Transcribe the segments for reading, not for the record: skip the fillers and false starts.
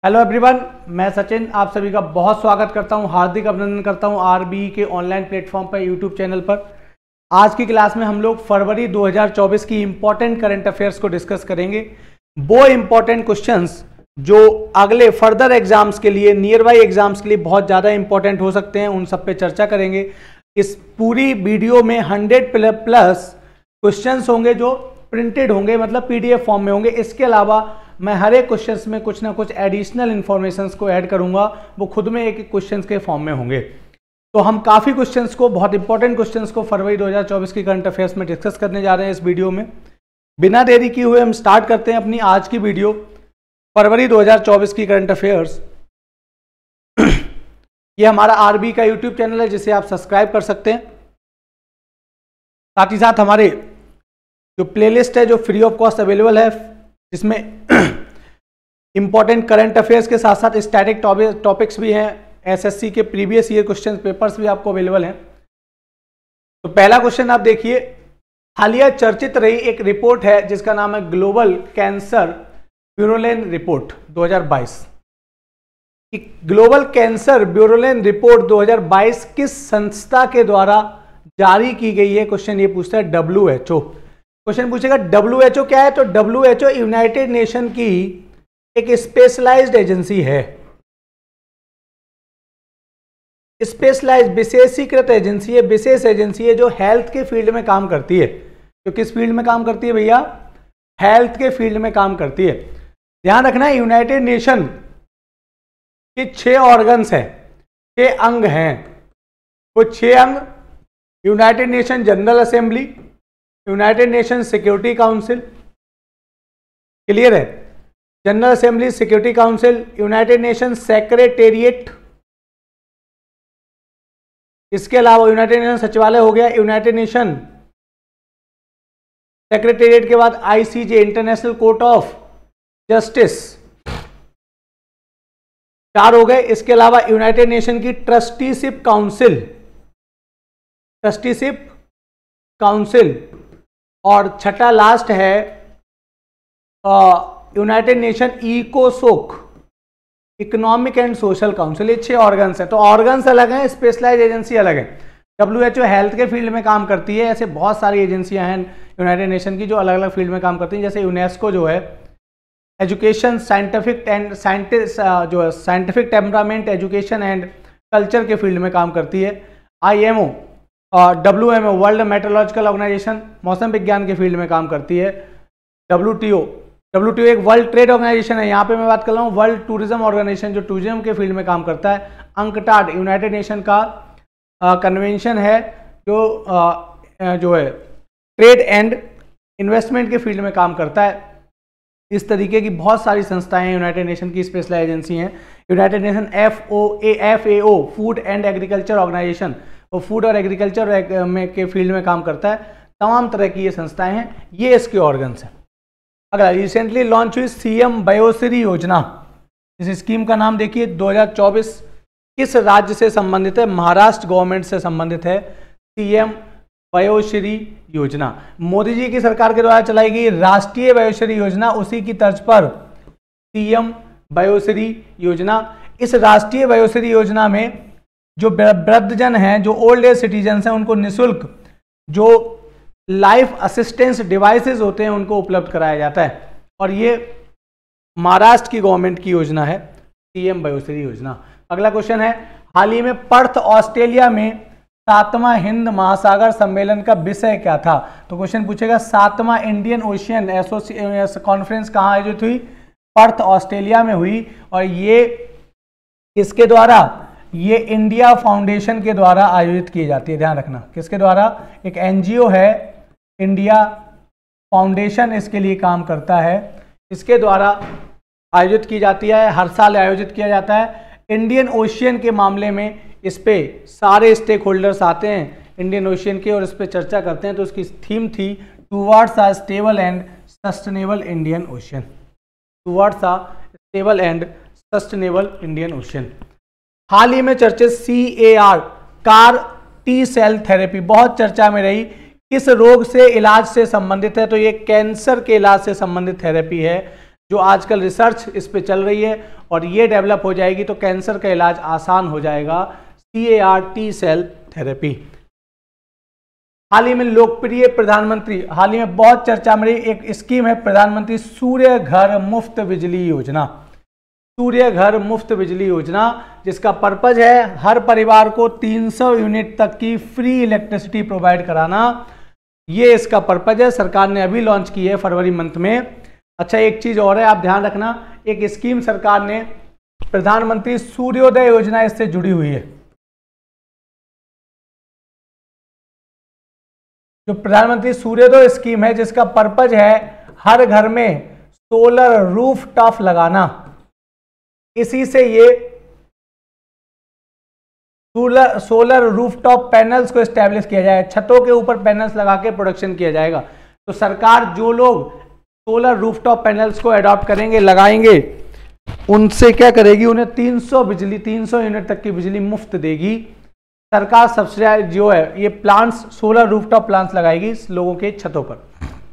Hello everyone, मैं सचिन आप सभी का बहुत स्वागत करता हूं, हार्दिक अभिनंदन करता हूं आरबीई के ऑनलाइन प्लेटफॉर्म पर यूट्यूब चैनल पर। आज की क्लास में हम लोग फरवरी 2024 की इंपॉर्टेंट करंट अफेयर्स को डिस्कस करेंगे। वो इंपॉर्टेंट क्वेश्चंस जो अगले फर्दर एग्जाम्स के लिए, नियर बाई एग्जाम्स के लिए बहुत ज़्यादा इंपॉर्टेंट हो सकते हैं, उन सब पे चर्चा करेंगे। इस पूरी वीडियो में 100+ क्वेश्चंस होंगे जो प्रिंटेड होंगे, मतलब पीडीएफ फॉर्म में होंगे। इसके अलावा मैं हर एक क्वेश्चंस में कुछ ना कुछ एडिशनल इन्फॉर्मेशंस को ऐड करूंगा, वो खुद में एक एक क्वेश्चंस के फॉर्म में होंगे। तो हम काफ़ी क्वेश्चंस को, बहुत इंपॉर्टेंट क्वेश्चंस को फरवरी 2024 की करंट अफेयर्स में डिस्कस करने जा रहे हैं इस वीडियो में। बिना देरी किए हुए हम स्टार्ट करते हैं अपनी आज की वीडियो, फरवरी 2024 की करंट अफेयर्स। ये हमारा आरबीई का यूट्यूब चैनल है जिसे आप सब्सक्राइब कर सकते हैं। साथ ही साथ हमारे जो प्लेलिस्ट है जो फ्री ऑफ कॉस्ट अवेलेबल है, जिसमें इंपॉर्टेंट करंट अफेयर्स के साथ साथ स्टैटिक टॉपिक्स भी हैं, एसएससी के प्रीवियस ईयर क्वेश्चन पेपर्स भी आपको अवेलेबल हैं। तो पहला क्वेश्चन आप देखिए, हालिया चर्चित रही एक रिपोर्ट है जिसका नाम है ग्लोबल कैंसर ब्यूरोलेन रिपोर्ट 2022। ग्लोबल कैंसर ब्यूरोलेन रिपोर्ट 2022 किस संस्था के द्वारा जारी की गई है? क्वेश्चन ये पूछता है WHO। क्वेश्चन पूछेगा WHO क्या है, तो WHO यूनाइटेड नेशन की एक स्पेशलाइज्ड एजेंसी है, स्पेशलाइज्ड विशेषीकृत एजेंसी है, विशेष एजेंसी है जो हेल्थ के फील्ड में काम करती है। तो किस फील्ड में काम करती है भैया? हेल्थ के फील्ड में काम करती है। ध्यान रखना है, यूनाइटेड नेशन के 6 ऑर्गन्स हैं, 6 अंग हैं। वो 6 अंग United Nation general assembly, United Nation security council, clear है? General assembly, security council, United Nation secretariat, इसके अलावा यूनाइटेड नेशन सचिवालय हो गया, यूनाइटेड नेशन सेक्रेटेरिएट के बाद ICJ international court of justice, 4 हो गए। इसके अलावा यूनाइटेड नेशन की ट्रस्टीशिप काउंसिल, ट्रस्टीशिप काउंसिल, और छठा लास्ट है यूनाइटेड नेशन इकोसोक, इकोनॉमिक एंड सोशल काउंसिल। ये 6 ऑर्गन्स हैं। तो ऑर्गन्स अलग हैं, स्पेशलाइज एजेंसी अलग है। WHO हेल्थ के फील्ड में काम करती है। ऐसे बहुत सारी एजेंसियां हैं यूनाइटेड नेशन की जो अलग अलग फील्ड में काम करती हैं। जैसे यूनेस्को जो है एजुकेशन, साइंटिफिक एंड जो है scientific temperament, education and culture के फील्ड में काम करती है। IMO और WMO वर्ल्ड मेट्रोलॉजिकल ऑर्गेनाइजेशन, मौसम विज्ञान के फील्ड में काम करती है। WTO एक वर्ल्ड ट्रेड ऑर्गेनाइजेशन है, यहाँ पे मैं बात कर रहा हूँ वर्ल्ड टूरिज्म ऑर्गेनाइजेशन जो टूरिज्म के फील्ड में काम करता है। अंकटाड यूनाइटेड नेशन का कन्वेंशन है जो है ट्रेड एंड इन्वेस्टमेंट के फील्ड में काम करता है। इस तरीके की बहुत सारी संस्थाएं यूनाइटेड नेशन की स्पेशलाइज एजेंसी हैं। United Nation FAO food and agriculture organisation, वो फूड और एग्रीकल्चर के फील्ड में काम करता है। तमाम तरह की ये संस्थाएं हैं, ये इसके ऑर्गन्स हैं। अगला, रिसेंटली लॉन्च हुई CM वयोश्री योजना, इस स्कीम का नाम देखिए 2024 किस राज्य से संबंधित है? महाराष्ट्र गवर्नमेंट से संबंधित है CM वयोश्री योजना। मोदी जी की सरकार के द्वारा चलाई गई राष्ट्रीय वयोश्री योजना, उसी की तर्ज पर CM वयोश्री योजना। इस राष्ट्रीय वयोश्री योजना में जो वृद्धजन हैं, जो ओल्ड एज सिटीजन्स हैं, उनको निःशुल्क जो लाइफ असिस्टेंस डिवाइसेस होते हैं उनको उपलब्ध कराया जाता है। और ये महाराष्ट्र की गवर्नमेंट की योजना है, CM वयोश्री योजना। अगला क्वेश्चन है, हाल ही में पर्थ ऑस्ट्रेलिया में 7वां हिंद महासागर सम्मेलन का विषय क्या था? तो क्वेश्चन पूछेगा 7वां इंडियन ओशियन कॉन्फ्रेंस कहाँ आयोजित हुई? पर्थ ऑस्ट्रेलिया में हुई। और ये किसके द्वारा? ये इंडिया फाउंडेशन के द्वारा आयोजित की जाती है। ध्यान रखना, किसके द्वारा? एक NGO है, इंडिया फाउंडेशन इसके लिए काम करता है, इसके द्वारा आयोजित की जाती है। हर साल आयोजित किया जाता है। इंडियन ओशियन के मामले में इस पे सारे स्टेक होल्डर्स आते हैं इंडियन ओशियन के और इस पे चर्चा करते हैं। तो उसकी थीम थी towards a stable and sustainable Indian ocean, towards a stable and sustainable Indian ocean. हाल ही में चर्चित CAR car T cell therapy बहुत चर्चा में रही। किस रोग से इलाज से संबंधित है? तो ये कैंसर के इलाज से संबंधित थेरेपी है जो आजकल रिसर्च इस पे चल रही है और ये डेवलप हो जाएगी तो कैंसर का इलाज आसान हो जाएगा। CAR T cell therapy. हाल ही में लोकप्रिय प्रधानमंत्री, हाल ही में बहुत चर्चा में रही एक स्कीम है प्रधानमंत्री सूर्य घर मुफ्त बिजली योजना। सूर्य घर मुफ्त बिजली योजना जिसका पर्पज है हर परिवार को 300 यूनिट तक की फ्री इलेक्ट्रिसिटी प्रोवाइड कराना। ये इसका पर्पज है, सरकार ने अभी लॉन्च की है फरवरी मंथ में। अच्छा, एक चीज और है, आप ध्यान रखना, एक स्कीम सरकार ने प्रधानमंत्री सूर्योदय योजना इससे जुड़ी हुई है। जो प्रधानमंत्री सूर्योदय स्कीम है जिसका पर्पज है हर घर में सोलर रूफ टॉप लगाना। इसी से ये सोलर रूफटॉप पैनल्स को एस्टेब्लिश किया जाएगा, छतों के ऊपर पैनल्स लगा के प्रोडक्शन किया जाएगा। तो सरकार जो लोग सोलर रूफटॉप पैनल्स को अडॉप्ट करेंगे, लगाएंगे, उनसे क्या करेगी, उन्हें 300 यूनिट तक की बिजली मुफ्त देगी। सरकार सब्सिडी जो है ये प्लांट्स, सोलर रूफटॉप प्लांट्स लगाएगी लोगों के छतों पर।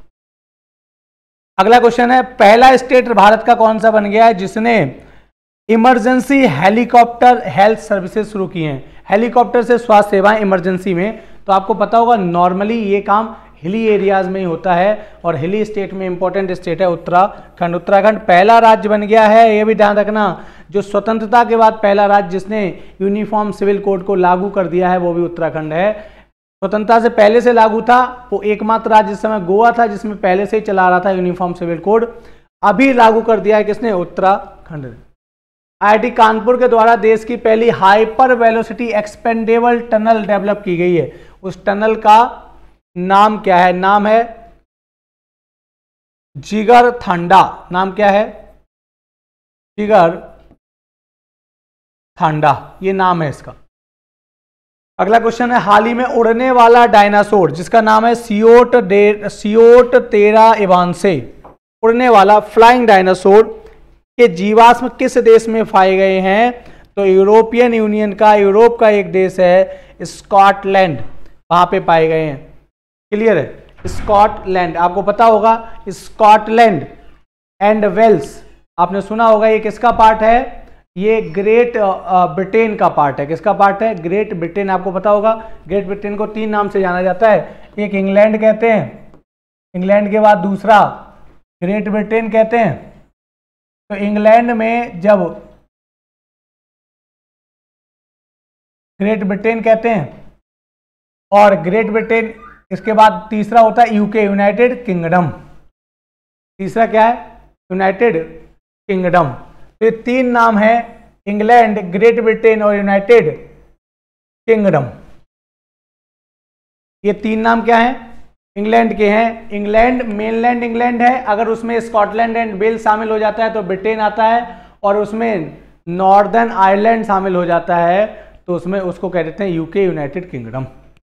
अगला क्वेश्चन है, पहला स्टेट भारत का कौन सा बन गया है जिसने इमरजेंसी हेलीकॉप्टर हेल्थ सर्विसेज शुरू की हैं। हेलीकॉप्टर से स्वास्थ्य सेवाएं इमरजेंसी में, तो आपको पता होगा नॉर्मली ये काम हिली एरियाज में ही होता है और हिली स्टेट में इंपॉर्टेंट स्टेट है उत्तराखंड। उत्तराखंड पहला राज्य बन गया है, ये भी ध्यान रखना, जो स्वतंत्रता के बाद पहला राज्य जिसने यूनिफॉर्म सिविल कोड को लागू कर दिया है वो भी उत्तराखंड है। स्वतंत्रता से पहले से लागू था, वो एकमात्र राज्य इस समय गोवा था जिसमें पहले से ही चला रहा था यूनिफॉर्म सिविल कोड। अभी लागू कर दिया है किसने, उत्तराखंड ने। IIT कानपुर के द्वारा देश की पहली hyper velocity expendable tunnel develop की गई है। उस टनल का नाम क्या है, नाम है जिगर थांडा। नाम क्या है, जिगर थांडा, ये नाम है इसका। अगला क्वेश्चन है, हाल ही में उड़ने वाला डायनासोर जिसका नाम है सियोट तेरा इवांसे, उड़ने वाला फ्लाइंग डायनासोर के जीवाश्म किस देश में पाए गए हैं, तो यूरोपियन यूनियन का, यूरोप का एक देश है स्कॉटलैंड, वहां पे पाए गए हैं। क्लियर है, स्कॉटलैंड, आपको पता होगा स्कॉटलैंड एंड वेल्स, आपने सुना होगा, ये किसका पार्ट है, ये ग्रेट ब्रिटेन का पार्ट है। किसका पार्ट है, ग्रेट ब्रिटेन। आपको पता होगा ग्रेट ब्रिटेन को 3 नाम से जाना जाता है, एक इंग्लैंड कहते हैं, इंग्लैंड के बाद दूसरा ग्रेट ब्रिटेन कहते हैं। तो इंग्लैंड में जब ग्रेट ब्रिटेन कहते हैं और ग्रेट ब्रिटेन, इसके बाद तीसरा होता है यूके, यूनाइटेड किंगडम। तीसरा क्या है, यूनाइटेड किंगडम। तो ये 3 नाम है, इंग्लैंड, ग्रेट ब्रिटेन और यूनाइटेड किंगडम। ये 3 नाम क्या है, इंग्लैंड के हैं। इंग्लैंड मेनलैंड इंग्लैंड है, अगर उसमें स्कॉटलैंड एंड वेल्स शामिल हो जाता है तो ब्रिटेन आता है, और उसमें नॉर्दर्न आयरलैंड शामिल हो जाता है तो उसमें उसको कह देते हैं यूके, यूनाइटेड किंगडम।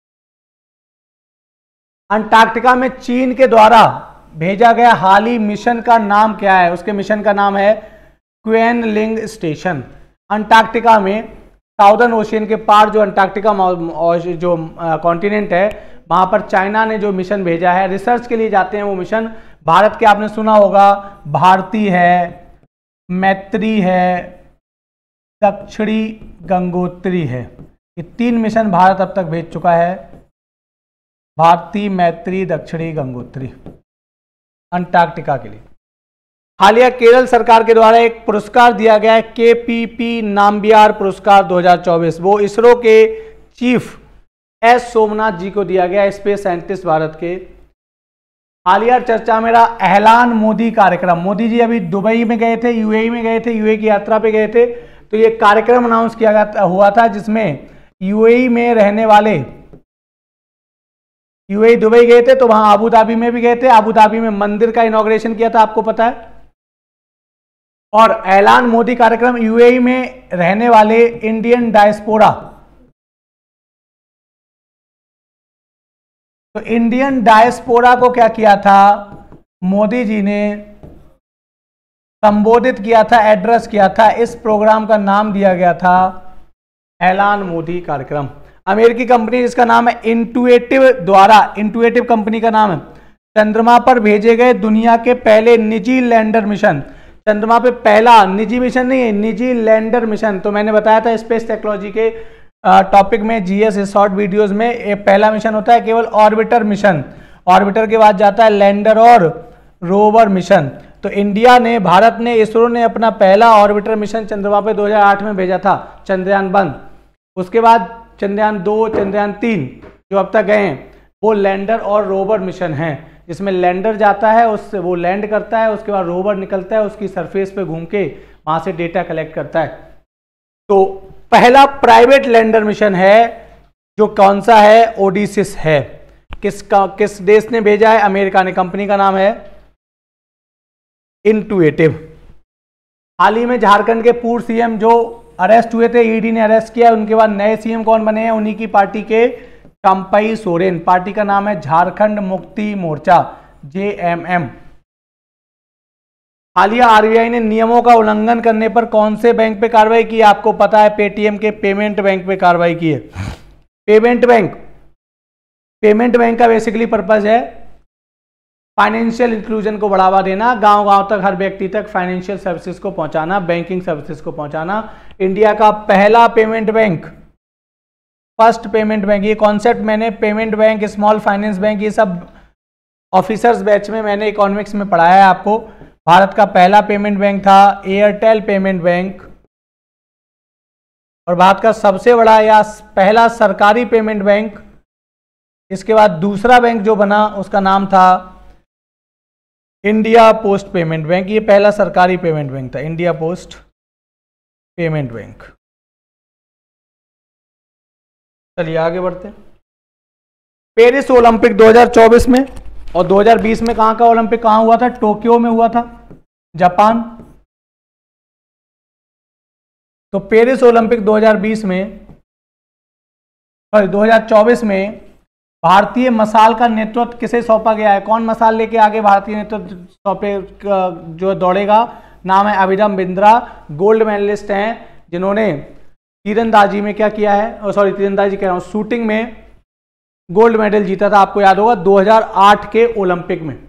अंटार्कटिका में चीन के द्वारा भेजा गया हाली मिशन का नाम क्या है, उसके मिशन का नाम है क्वेनलिंग स्टेशन। अंटार्कटिका में साउदर्न ओशियन के पार जो अंटार्कटिका जो कॉन्टिनेंट है वहां पर चाइना ने जो मिशन भेजा है, रिसर्च के लिए जाते हैं वो मिशन। भारत के आपने सुना होगा भारती है, मैत्री है, दक्षिणी गंगोत्री है। ये 3 मिशन भारत अब तक भेज चुका है, भारती, मैत्री, दक्षिणी गंगोत्री, अंटार्कटिका के लिए। हालिया केरल सरकार के द्वारा एक पुरस्कार दिया गया है, KPP नाम्बियार पुरस्कार 2024। वो इसरो के चीफ S सोमनाथ जी को दिया गया, स्पेस साइंटिस्ट भारत के। हालिया चर्चा में रहा ऐलान मोदी कार्यक्रम। मोदी जी अभी दुबई में गए थे, UAE में गए थे, UAE की यात्रा पे गए थे, तो ये कार्यक्रम अनाउंस किया हुआ था जिसमें UAE में रहने वाले, UAE दुबई गए थे तो वहां अबू धाबी में भी गए थे, अबू धाबी में मंदिर का इनॉग्रेशन किया था, आपको पता है। और ऐलान मोदी कार्यक्रम UAE में रहने वाले इंडियन डायस्पोरा, तो इंडियन डायस्पोरा को क्या किया था, मोदी जी ने संबोधित किया था, एड्रेस किया था। इस प्रोग्राम का नाम दिया गया था ऐलान मोदी कार्यक्रम। अमेरिकी कंपनी जिसका नाम है इंटुएटिव द्वारा, इंटुएटिव कंपनी का नाम है, चंद्रमा पर भेजे गए दुनिया के पहले निजी लैंडर मिशन। चंद्रमा पे पहला निजी मिशन नहीं है, निजी लैंडर मिशन। तो मैंने बताया था स्पेस टेक्नोलॉजी के टॉपिक में, जीएस शॉर्ट वीडियोस में, पहला मिशन होता है केवल ऑर्बिटर मिशन, ऑर्बिटर के बाद जाता है लैंडर और रोवर मिशन। तो इंडिया ने, भारत ने, इसरो ने अपना पहला ऑर्बिटर मिशन चंद्रमा पे 2008 में भेजा था, चंद्रयान-1। उसके बाद चंद्रयान-2, चंद्रयान-3 जो अब तक गए हैं वो लैंडर और रोवर मिशन हैं, जिसमें लैंडर जाता है, उससे वो लैंड करता है, उसके बाद रोवर निकलता है, उसकी सरफेस पे घूम के वहां से डेटा कलेक्ट करता है। तो पहला प्राइवेट लैंडर मिशन है जो कौन सा है, ओडिसिस है। किस देश ने भेजा है, अमेरिका ने। कंपनी का नाम है इंटुएटिव। हाल ही में झारखंड के पूर्व सीएम जो अरेस्ट हुए थे, ईडी ने अरेस्ट किया, उनके बाद नए सीएम कौन बने हैं, उन्हीं की पार्टी के चंपई सोरेन। पार्टी का नाम है झारखंड मुक्ति मोर्चा, जेएमएम। हालिया आरबीआई ने नियमों का उल्लंघन करने पर कौन से बैंक पे कार्रवाई की, आपको पता है, पेटीएम के पेमेंट बैंक पे कार्रवाई की है। पेमेंट बैंक का बेसिकली पर्पज है फाइनेंशियल इंक्लूजन को बढ़ावा देना, गांव-गांव तक, हर व्यक्ति तक फाइनेंशियल सर्विसेज को पहुंचाना, बैंकिंग सर्विसेज को पहुंचाना। इंडिया का पहला payment bank, first payment bank, ये कॉन्सेप्ट मैंने payment bank, small finance bank, ये सब ऑफिसर्स बैच में मैंने इकोनॉमिक्स में पढ़ाया है आपको। भारत का पहला पेमेंट बैंक था एयरटेल पेमेंट बैंक, और भारत का सबसे बड़ा या पहला सरकारी पेमेंट बैंक, इसके बाद दूसरा बैंक जो बना उसका नाम था इंडिया पोस्ट पेमेंट बैंक। ये पहला सरकारी पेमेंट बैंक था, इंडिया पोस्ट पेमेंट बैंक। चलिए आगे बढ़ते हैं। पेरिस ओलंपिक 2024 में और 2020 में कहां का ओलंपिक कहां हुआ था, टोक्यो में हुआ था, जापान। तो पेरिस ओलंपिक 2024 में भारतीय मशाल का नेतृत्व किसे सौंपा गया है, कौन मशाल लेके आगे भारतीय नेतृत्व सौंपे जो दौड़ेगा, नाम है अभिनव बिंद्रा। गोल्ड मेडलिस्ट हैं जिन्होंने तीरंदाजी में क्या किया है, सॉरी तीरंदाजी कह रहा हूं, शूटिंग में गोल्ड मेडल जीता था, आपको याद होगा 2008 के ओलंपिक में।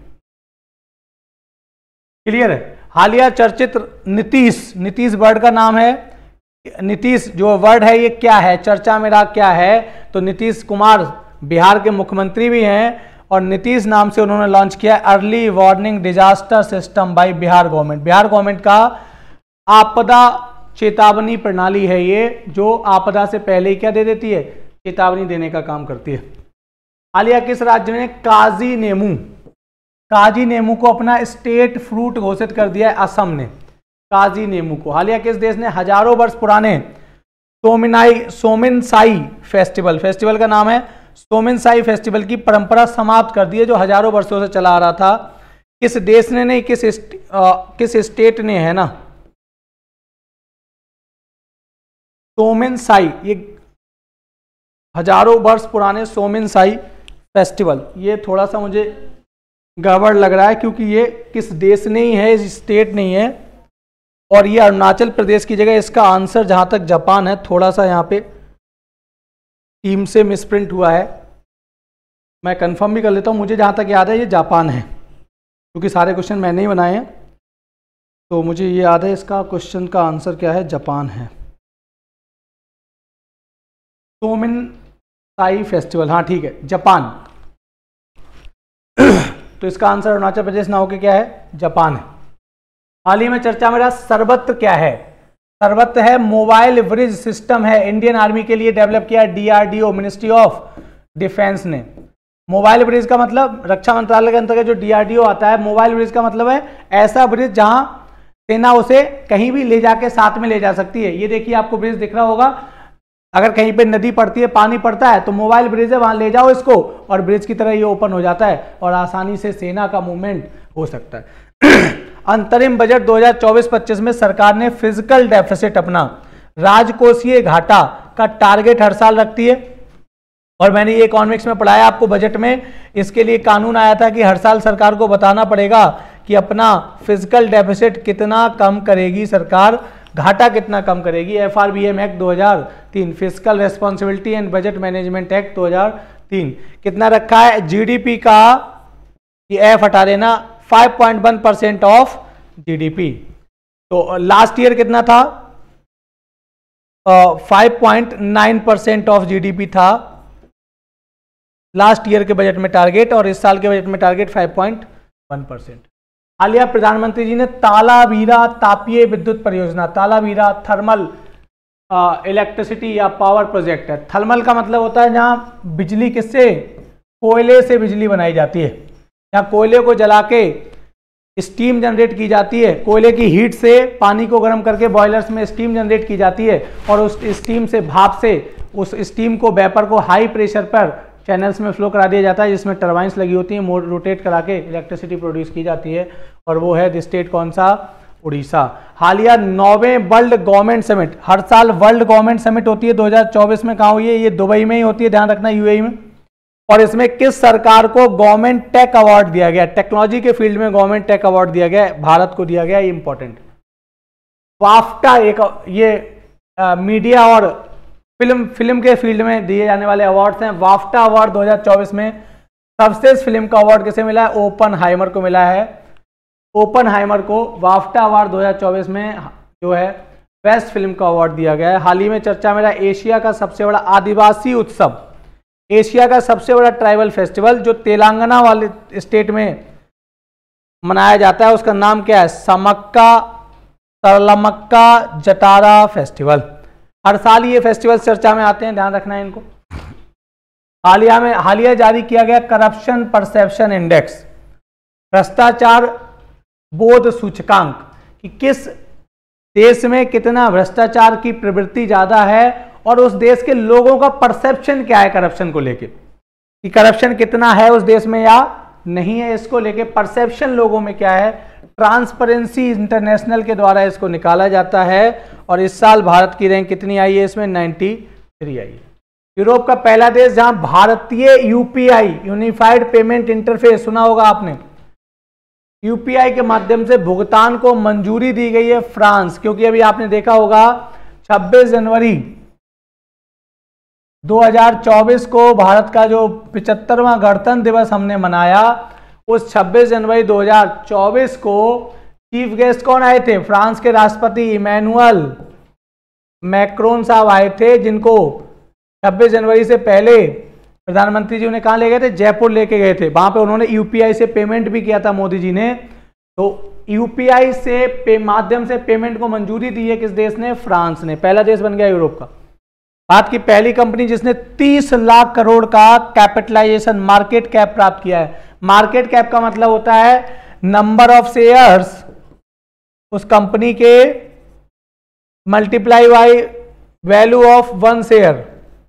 क्लियर है। हालिया चर्चित नीतीश वर्ड का नाम है, नीतीश जो वर्ड है ये क्या है, चर्चा में रहा क्या है, तो नीतीश कुमार बिहार के मुख्यमंत्री भी हैं, और नीतीश नाम से उन्होंने लॉन्च किया early warning disaster system by Bihar government. Bihar government का आपदा चेतावनी प्रणाली है ये, जो आपदा से पहले ही क्या दे देती है, चेतावनी देने का काम करती है। हालिया किस राज्य ने काजी नेमू को अपना स्टेट फ्रूट घोषित कर दिया है, असम ने काजी नेमू को। हालिया किस देश ने हजारों वर्ष पुराने सोमिनसाई फेस्टिवल का नाम है सोमिनसाई फेस्टिवल की परंपरा समाप्त कर दी है, जो हजारों वर्षों से चला आ रहा था। किस देश ने नहीं, किस स्टेट ने है ना, सोमिनसाई, ये हजारों वर्ष पुराने सोमिनसाई फेस्टिवल, ये थोड़ा सा मुझे गड़बड़ लग रहा है क्योंकि ये किस देश नहीं है, स्टेट नहीं है, और ये अरुणाचल प्रदेश की जगह। इसका आंसर जहां तक जापान है, थोड़ा सा यहाँ पे टीम से मिसप्रिंट हुआ है, मैं कंफर्म भी कर लेता हूँ। मुझे जहाँ तक याद है ये जापान है, क्योंकि सारे क्वेश्चन मैंने ही बनाए हैं, तो मुझे ये याद है इसका क्वेश्चन का आंसर क्या है, जापान है। सोमिनसाई फेस्टिवल, हाँ ठीक है, जापान। तो इसका आंसर अरुणाचल प्रदेश ना होकर क्या है, जापान है। हाल ही में चर्चा में रहा सर्वत्र क्या है, सर्वत्र है मोबाइल ब्रिज सिस्टम है, इंडियन आर्मी के लिए डेवलप किया डीआरडीओ, मिनिस्ट्री ऑफ डिफेंस ने। मोबाइल ब्रिज का मतलब रक्षा मंत्रालय के अंतर्गत जो डीआरडीओ आता है, मोबाइल ब्रिज का मतलब है ऐसा ब्रिज जहां सेना उसे कहीं भी ले जाके साथ में ले जा सकती है। ये देखिए आपको ब्रिज दिख रहा होगा, अगर कहीं पे नदी पड़ती है, पानी पड़ता है, तो मोबाइल ब्रिज है, वहां ले जाओ इसको और ब्रिज की तरह ये ओपन हो जाता है और आसानी से सेना का मूवमेंट हो सकता है। अंतरिम बजट 2024-25 में सरकार ने फिजिकल डेफिसिट, अपना राजकोषीय घाटा का टारगेट हर साल रखती है, और मैंने ये इकोनॉमिक्स में पढ़ाया आपको बजट में। इसके लिए कानून आया था कि हर साल सरकार को बताना पड़ेगा कि अपना फिजिकल डेफिसिट कितना कम करेगी सरकार, घाटा कितना कम करेगी। FRBM act 2003, physical responsibility and budget management act 2003, कितना रखा है जीडीपी का, ये एफ हटा देना, 5.1% ऑफ जीडीपी। तो लास्ट ईयर कितना था, 5.9% ऑफ जीडीपी था लास्ट ईयर के बजट में टारगेट, और इस साल के बजट में टारगेट 5.1%। हालिया प्रधानमंत्री जी ने तालावीरा तापीय विद्युत परियोजना, तालावीरा थर्मल इलेक्ट्रिसिटी या पावर प्रोजेक्ट है। थर्मल का मतलब होता है जहां बिजली किससे, कोयले से बिजली बनाई जाती है, जहां कोयले को जला के स्टीम जनरेट की जाती है, कोयले की हीट से पानी को गर्म करके बॉयलर्स में स्टीम जनरेट की जाती है, और उस स्टीम से, भाप से उस स्टीम को, वेपर को हाई प्रेशर पर चैनल्स में फ्लो करा दिया जाता है, जिसमें टर्बाइंस लगी होती हैं, रोटेट करा के इलेक्ट्रिसिटी प्रोड्यूस की जाती है, और वो है स्टेट कौन सा, उड़ीसा। हालिया 9वें वर्ल्ड गवर्नमेंट समिट, हर साल वर्ल्ड गवर्नमेंट समिट होती है, 2024 में कहाँ हुई है, ये दुबई में ही होती है, ध्यान रखना, यूएई में। और इसमें किस सरकार को गवर्नमेंट टेक अवार्ड दिया गया, टेक्नोलॉजी के फील्ड में गवर्नमेंट टेक अवार्ड दिया गया, भारत को दिया गया, ये इंपॉर्टेंट। वाफ्टा एक ये मीडिया और फिल्म के फील्ड में दिए जाने वाले अवार्ड्स हैं। वाफ्टा अवार्ड 2024 में सबसे फिल्म का अवार्ड किसे मिला है, ओपनहाइमर को मिला है। ओपनहाइमर को वाफ्टा अवार्ड 2024 में जो है बेस्ट फिल्म का अवार्ड दिया गया है। हाल ही में चर्चा में रहा एशिया का सबसे बड़ा आदिवासी उत्सव, एशिया का सबसे बड़ा ट्राइबल फेस्टिवल जो तेलंगाना वाले स्टेट में मनाया जाता है, उसका नाम क्या है, समक्का सरलमक्का जटारा फेस्टिवल। हर साल ये फेस्टिवल चर्चा में आते हैं, ध्यान रखना है इनको। हालिया जारी किया गया करप्शन परसेप्शन इंडेक्स, भ्रष्टाचार बोध सूचकांक, कि किस देश में कितना भ्रष्टाचार की प्रवृत्ति ज्यादा है और उस देश के लोगों का परसेप्शन क्या है करप्शन को लेके, कि करप्शन कितना है उस देश में या नहीं है, इसको लेके परसेप्शन लोगों में क्या है। ट्रांसपेरेंसी इंटरनेशनल के द्वारा इसको निकाला जाता है, और इस साल भारत की रैंक कितनी आई है, इसमें 93 आई है। यूरोप का पहला देश जहां भारतीय यूपीआई यूनिफाइड पेमेंट इंटरफेस, सुना होगा आपने, यूपीआई के माध्यम से भुगतान को मंजूरी दी गई है, फ्रांस। क्योंकि अभी आपने देखा होगा 26 जनवरी 2024 को भारत का जो 75वां गणतंत्र दिवस हमने मनाया, उस 26 जनवरी 2024 को चीफ गेस्ट कौन आए थे, फ्रांस के राष्ट्रपति इमैनुअल मैक्रोन साहब आए थे, जिनको 26 जनवरी से पहले प्रधानमंत्री जी उन्हें कहाँ ले गए थे, जयपुर लेके गए थे। वहां पे उन्होंने यूपीआई से पेमेंट भी किया था मोदी जी ने। तो यूपीआई से माध्यम से पेमेंट को मंजूरी दी है किस देश ने, फ्रांस ने। पहला देश बन गया यूरोप का। भारत की पहली कंपनी जिसने 30 लाख करोड़ का कैपिटलाइजेशन मार्केट कैप प्राप्त किया है। मार्केट कैप का मतलब होता है नंबर ऑफ शेयर्स उस कंपनी के multiply by value of one share,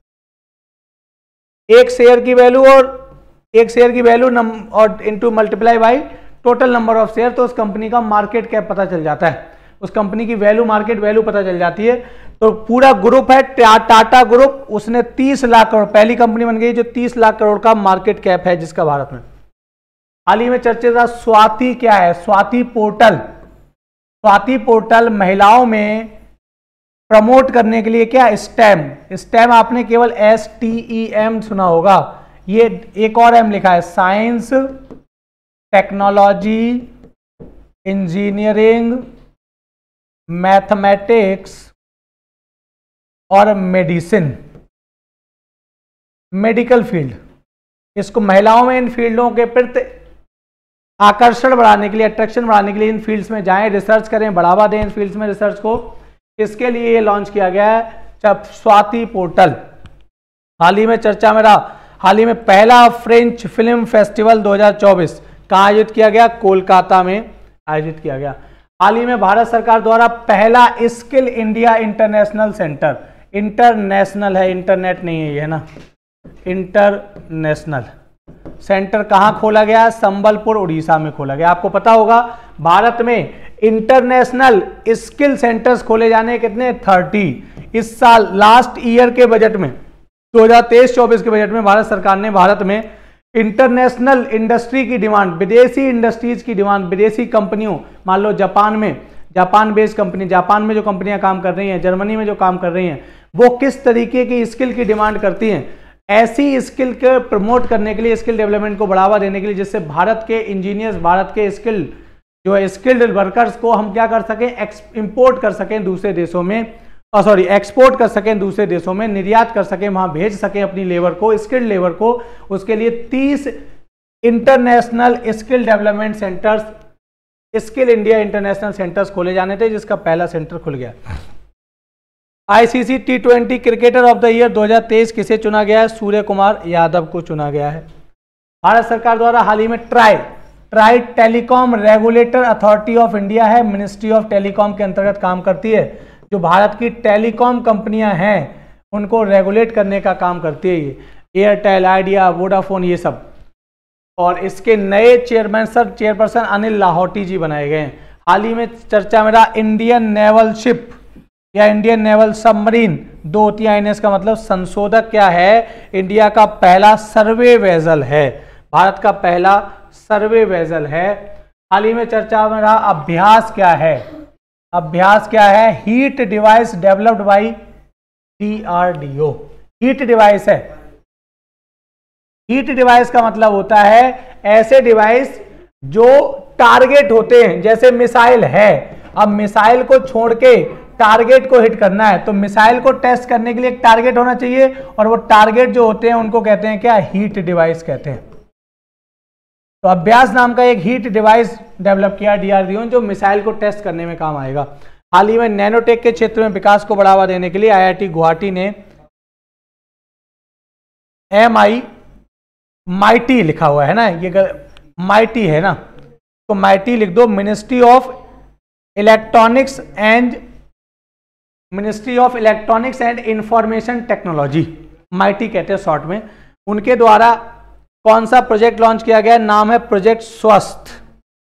एक शेयर की वैल्यू और एक शेयर की वैल्यू और into multiply by total number of share, तो उस कंपनी का मार्केट कैप पता चल जाता है, उस कंपनी की वैल्यू मार्केट वैल्यू पता चल जाती है। तो पूरा ग्रुप है टाटा ग्रुप, उसने 30 लाख करोड़, पहली कंपनी बन गई जो 30 लाख करोड़ का मार्केट कैप है जिसका भारत में। हाल ही में चर्चित था स्वाति क्या है, स्वाति पोर्टल। स्वाति पोर्टल महिलाओं में प्रमोट करने के लिए क्या, स्टेम आपने केवल STEM सुना होगा, ये एक और M लिखा है, साइंस टेक्नोलॉजी इंजीनियरिंग मैथमेटिक्स और मेडिसिन, मेडिकल फील्ड। इसको महिलाओं में इन फील्डों के प्रति आकर्षण बढ़ाने के लिए, अट्रैक्शन बढ़ाने के लिए इन फील्ड्स में जाएं, रिसर्च करें, बढ़ावा दें इन फील्ड्स में रिसर्च को। इसके लिए ये लॉन्च किया गया है स्वाति पोर्टल। हाल ही में चर्चा में रहा, हाल ही में पहला फ्रेंच फिल्म फेस्टिवल 2024 कहाँ आयोजित किया गया, कोलकाता में आयोजित किया गया। हाल ही में भारत सरकार द्वारा पहला skill India international centre, international है, इंटरनेट नहीं है ये ना, इंटरनेशनल सेंटर कहाँ खोला गया, संबलपुर उड़ीसा में खोला गया। आपको पता होगा भारत में इंटरनेशनल स्किल सेंटर्स खोले जाने कितने, 30। इस साल लास्ट ईयर के बजट में 2023-24 के बजट में भारत सरकार ने भारत में इंटरनेशनल इंडस्ट्री की डिमांड, विदेशी इंडस्ट्रीज की डिमांड, विदेशी कंपनियों, मान लो जापान में, जापान बेस्ड कंपनी, जापान में जो कंपनियां काम कर रही हैं, जर्मनी में जो काम कर रही हैं, वो किस तरीके की स्किल की डिमांड करती हैं, ऐसी स्किल के प्रमोट करने के लिए, स्किल डेवलपमेंट को बढ़ावा देने के लिए, जिससे भारत के इंजीनियर्स, भारत के स्किल जो है स्किल्ड वर्कर्स को हम क्या कर सकें, इंपोर्ट कर सकें दूसरे देशों में, एक्सपोर्ट कर सकें दूसरे देशों में, निर्यात कर सकें, वहां भेज सकें अपनी लेबर को, स्किल्ड लेबर को। उसके लिए 30 international skill development centres, skill India international centres खोले जाने थे, जिसका पहला सेंटर खुल गया। ICC T20 cricketer of the year 2023 किसे चुना गया है? सूर्य कुमार यादव को चुना गया है। भारत सरकार द्वारा हाल ही में TRAI telecom regulator authority of India है, मिनिस्ट्री ऑफ टेलीकॉम के अंतर्गत काम करती है। जो भारत की टेलीकॉम कंपनियां हैं उनको रेगुलेट करने का काम करती है ये, एयरटेल, आइडिया, वोडाफोन, ये सब। और इसके नए चेयरपर्सन अनिल लाहौटी जी बनाए गए हैं। हाल ही में चर्चा में रहा इंडियन नेवल शिप या इंडियन नेवल सबमरीन, 2 होती है INS का मतलब संशोधक क्या है? इंडिया का पहला सर्वे वेसल है, भारत का पहला सर्वे वेसल है। हाल ही में चर्चा में रहा अभ्यास क्या है? अभ्यास क्या है? Heat device developed by DRDO, heat device है। हीट डिवाइस का मतलब होता है ऐसे डिवाइस जो टारगेट होते हैं, जैसे मिसाइल है। अब मिसाइल को छोड़ के टारगेट को हिट करना है तो मिसाइल को टेस्ट करने के लिए एक टारगेट होना चाहिए, और वो टारगेट जो होते हैं उनको कहते हैं क्या? हीट डिवाइस कहते हैं। तो अभ्यास नाम का एक हीट डिवाइस डेवलप किया DRDO जो मिसाइल को टेस्ट करने में काम आएगा। हाल ही में नैनोटेक के क्षेत्र में विकास को बढ़ावा देने के लिए IIT गुवाहाटी ने माइटी लिखा हुआ है ना, ये माइटी है ना, तो माइटी लिख दो। Ministry of electronics and information technology, MeitY कहते हैं शॉर्ट में। उनके द्वारा कौन सा प्रोजेक्ट लॉन्च किया गया? नाम है प्रोजेक्ट स्वस्थ।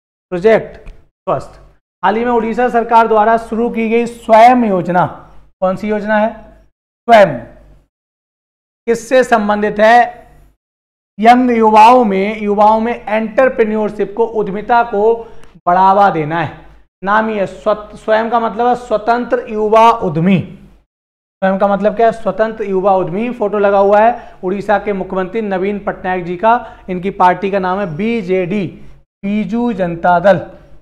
हाल ही में उड़ीसा सरकार द्वारा शुरू की गई स्वयं योजना, कौन सी योजना है? स्वयं। किससे संबंधित है? यंग युवाओं में एंटरप्रेन्योरशिप को, उद्यमिता को बढ़ावा देना है। नाम ही है स्वयं का मतलब है स्वतंत्र युवा उद्यमी। स्वयं का मतलब क्या है? स्वतंत्र युवा उद्यमी। फोटो लगा हुआ है उड़ीसा के मुख्यमंत्री नवीन पटनायक जी का। इनकी पार्टी का नाम है BJD, बीजू जनता दल।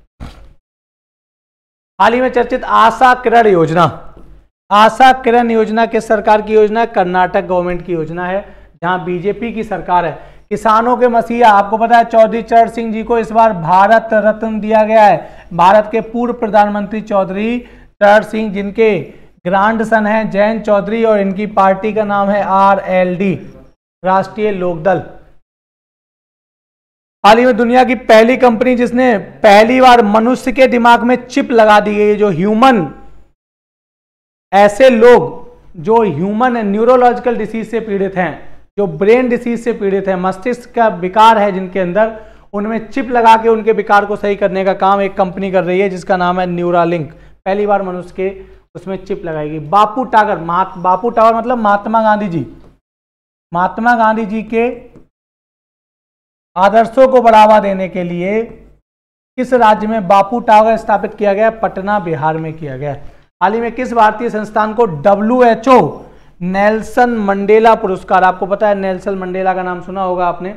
हाल ही में चर्चित आशा किरण योजना, आशा किरण योजना किस सरकार की योजना है? कर्नाटक गवर्नमेंट की योजना है, जहां बीजेपी की सरकार है। किसानों के मसीहा, आपको पता है चौधरी चरण सिंह जी को इस बार भारत रत्न दिया गया है। भारत के पूर्व प्रधानमंत्री चौधरी चरण सिंह, जिनके ग्रैंड सन है जयंत चौधरी, और इनकी पार्टी का नाम है RLD, राष्ट्रीय लोकदल। हाल ही में दुनिया की पहली कंपनी जिसने पहली बार मनुष्य के दिमाग में चिप लगा दी गई है, जो ह्यूमन, ऐसे लोग जो ह्यूमन न्यूरोलॉजिकल डिसीज से पीड़ित हैं, जो ब्रेन डिसीज से पीड़ित है, मस्तिष्क का विकार है जिनके अंदर, उनमें चिप लगा के उनके विकार को सही करने का काम एक कंपनी कर रही है जिसका नाम है न्यूरालिंक। पहली बार मनुष्य के उसमें चिप लगाएगी। बापू टावर मतलब महात्मा गांधी जी। महात्मा गांधी जी के आदर्शों को बढ़ावा देने के लिए किस राज्य में बापू टावर स्थापित किया गया? पटना, बिहार में किया गया। हाल ही में किस भारतीय संस्थान को WHO नेल्सन मंडेला पुरस्कार, आपको पता है नेल्सन मंडेला का नाम सुना होगा आपने,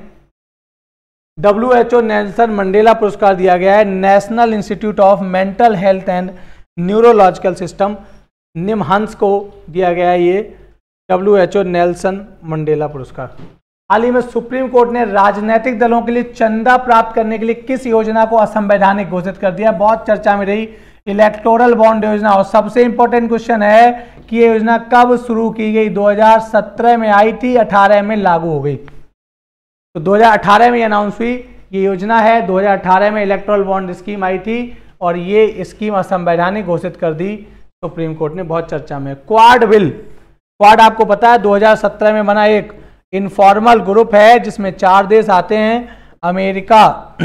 WHO नेल्सन मंडेला पुरस्कार दिया गया है। National institute of mental health and neurological system, NIMHANS को दिया गया है ये WHO नेल्सन मंडेला पुरस्कार। हाल ही में सुप्रीम कोर्ट ने राजनीतिक दलों के लिए चंदा प्राप्त करने के लिए किस योजना को असंवैधानिक घोषित कर दिया? बहुत चर्चा में रही इलेक्टोरल बॉन्ड योजना। और सबसे इंपॉर्टेंट क्वेश्चन है कि ये योजना कब शुरू की गई? 2017 में आई थी, 18 में लागू हो गई। तो 2018 में अनाउंस हुई ये योजना है, 2018 में इलेक्टोरल बॉन्ड स्कीम आई थी और ये स्कीम असंवैधानिक घोषित कर दी सुप्रीम कोर्ट ने। बहुत चर्चा में क्वाड बिल, क्वाड आपको पता है 2017 में बना एक इनफॉर्मल ग्रुप है जिसमें 4 देश आते हैं, अमेरिका,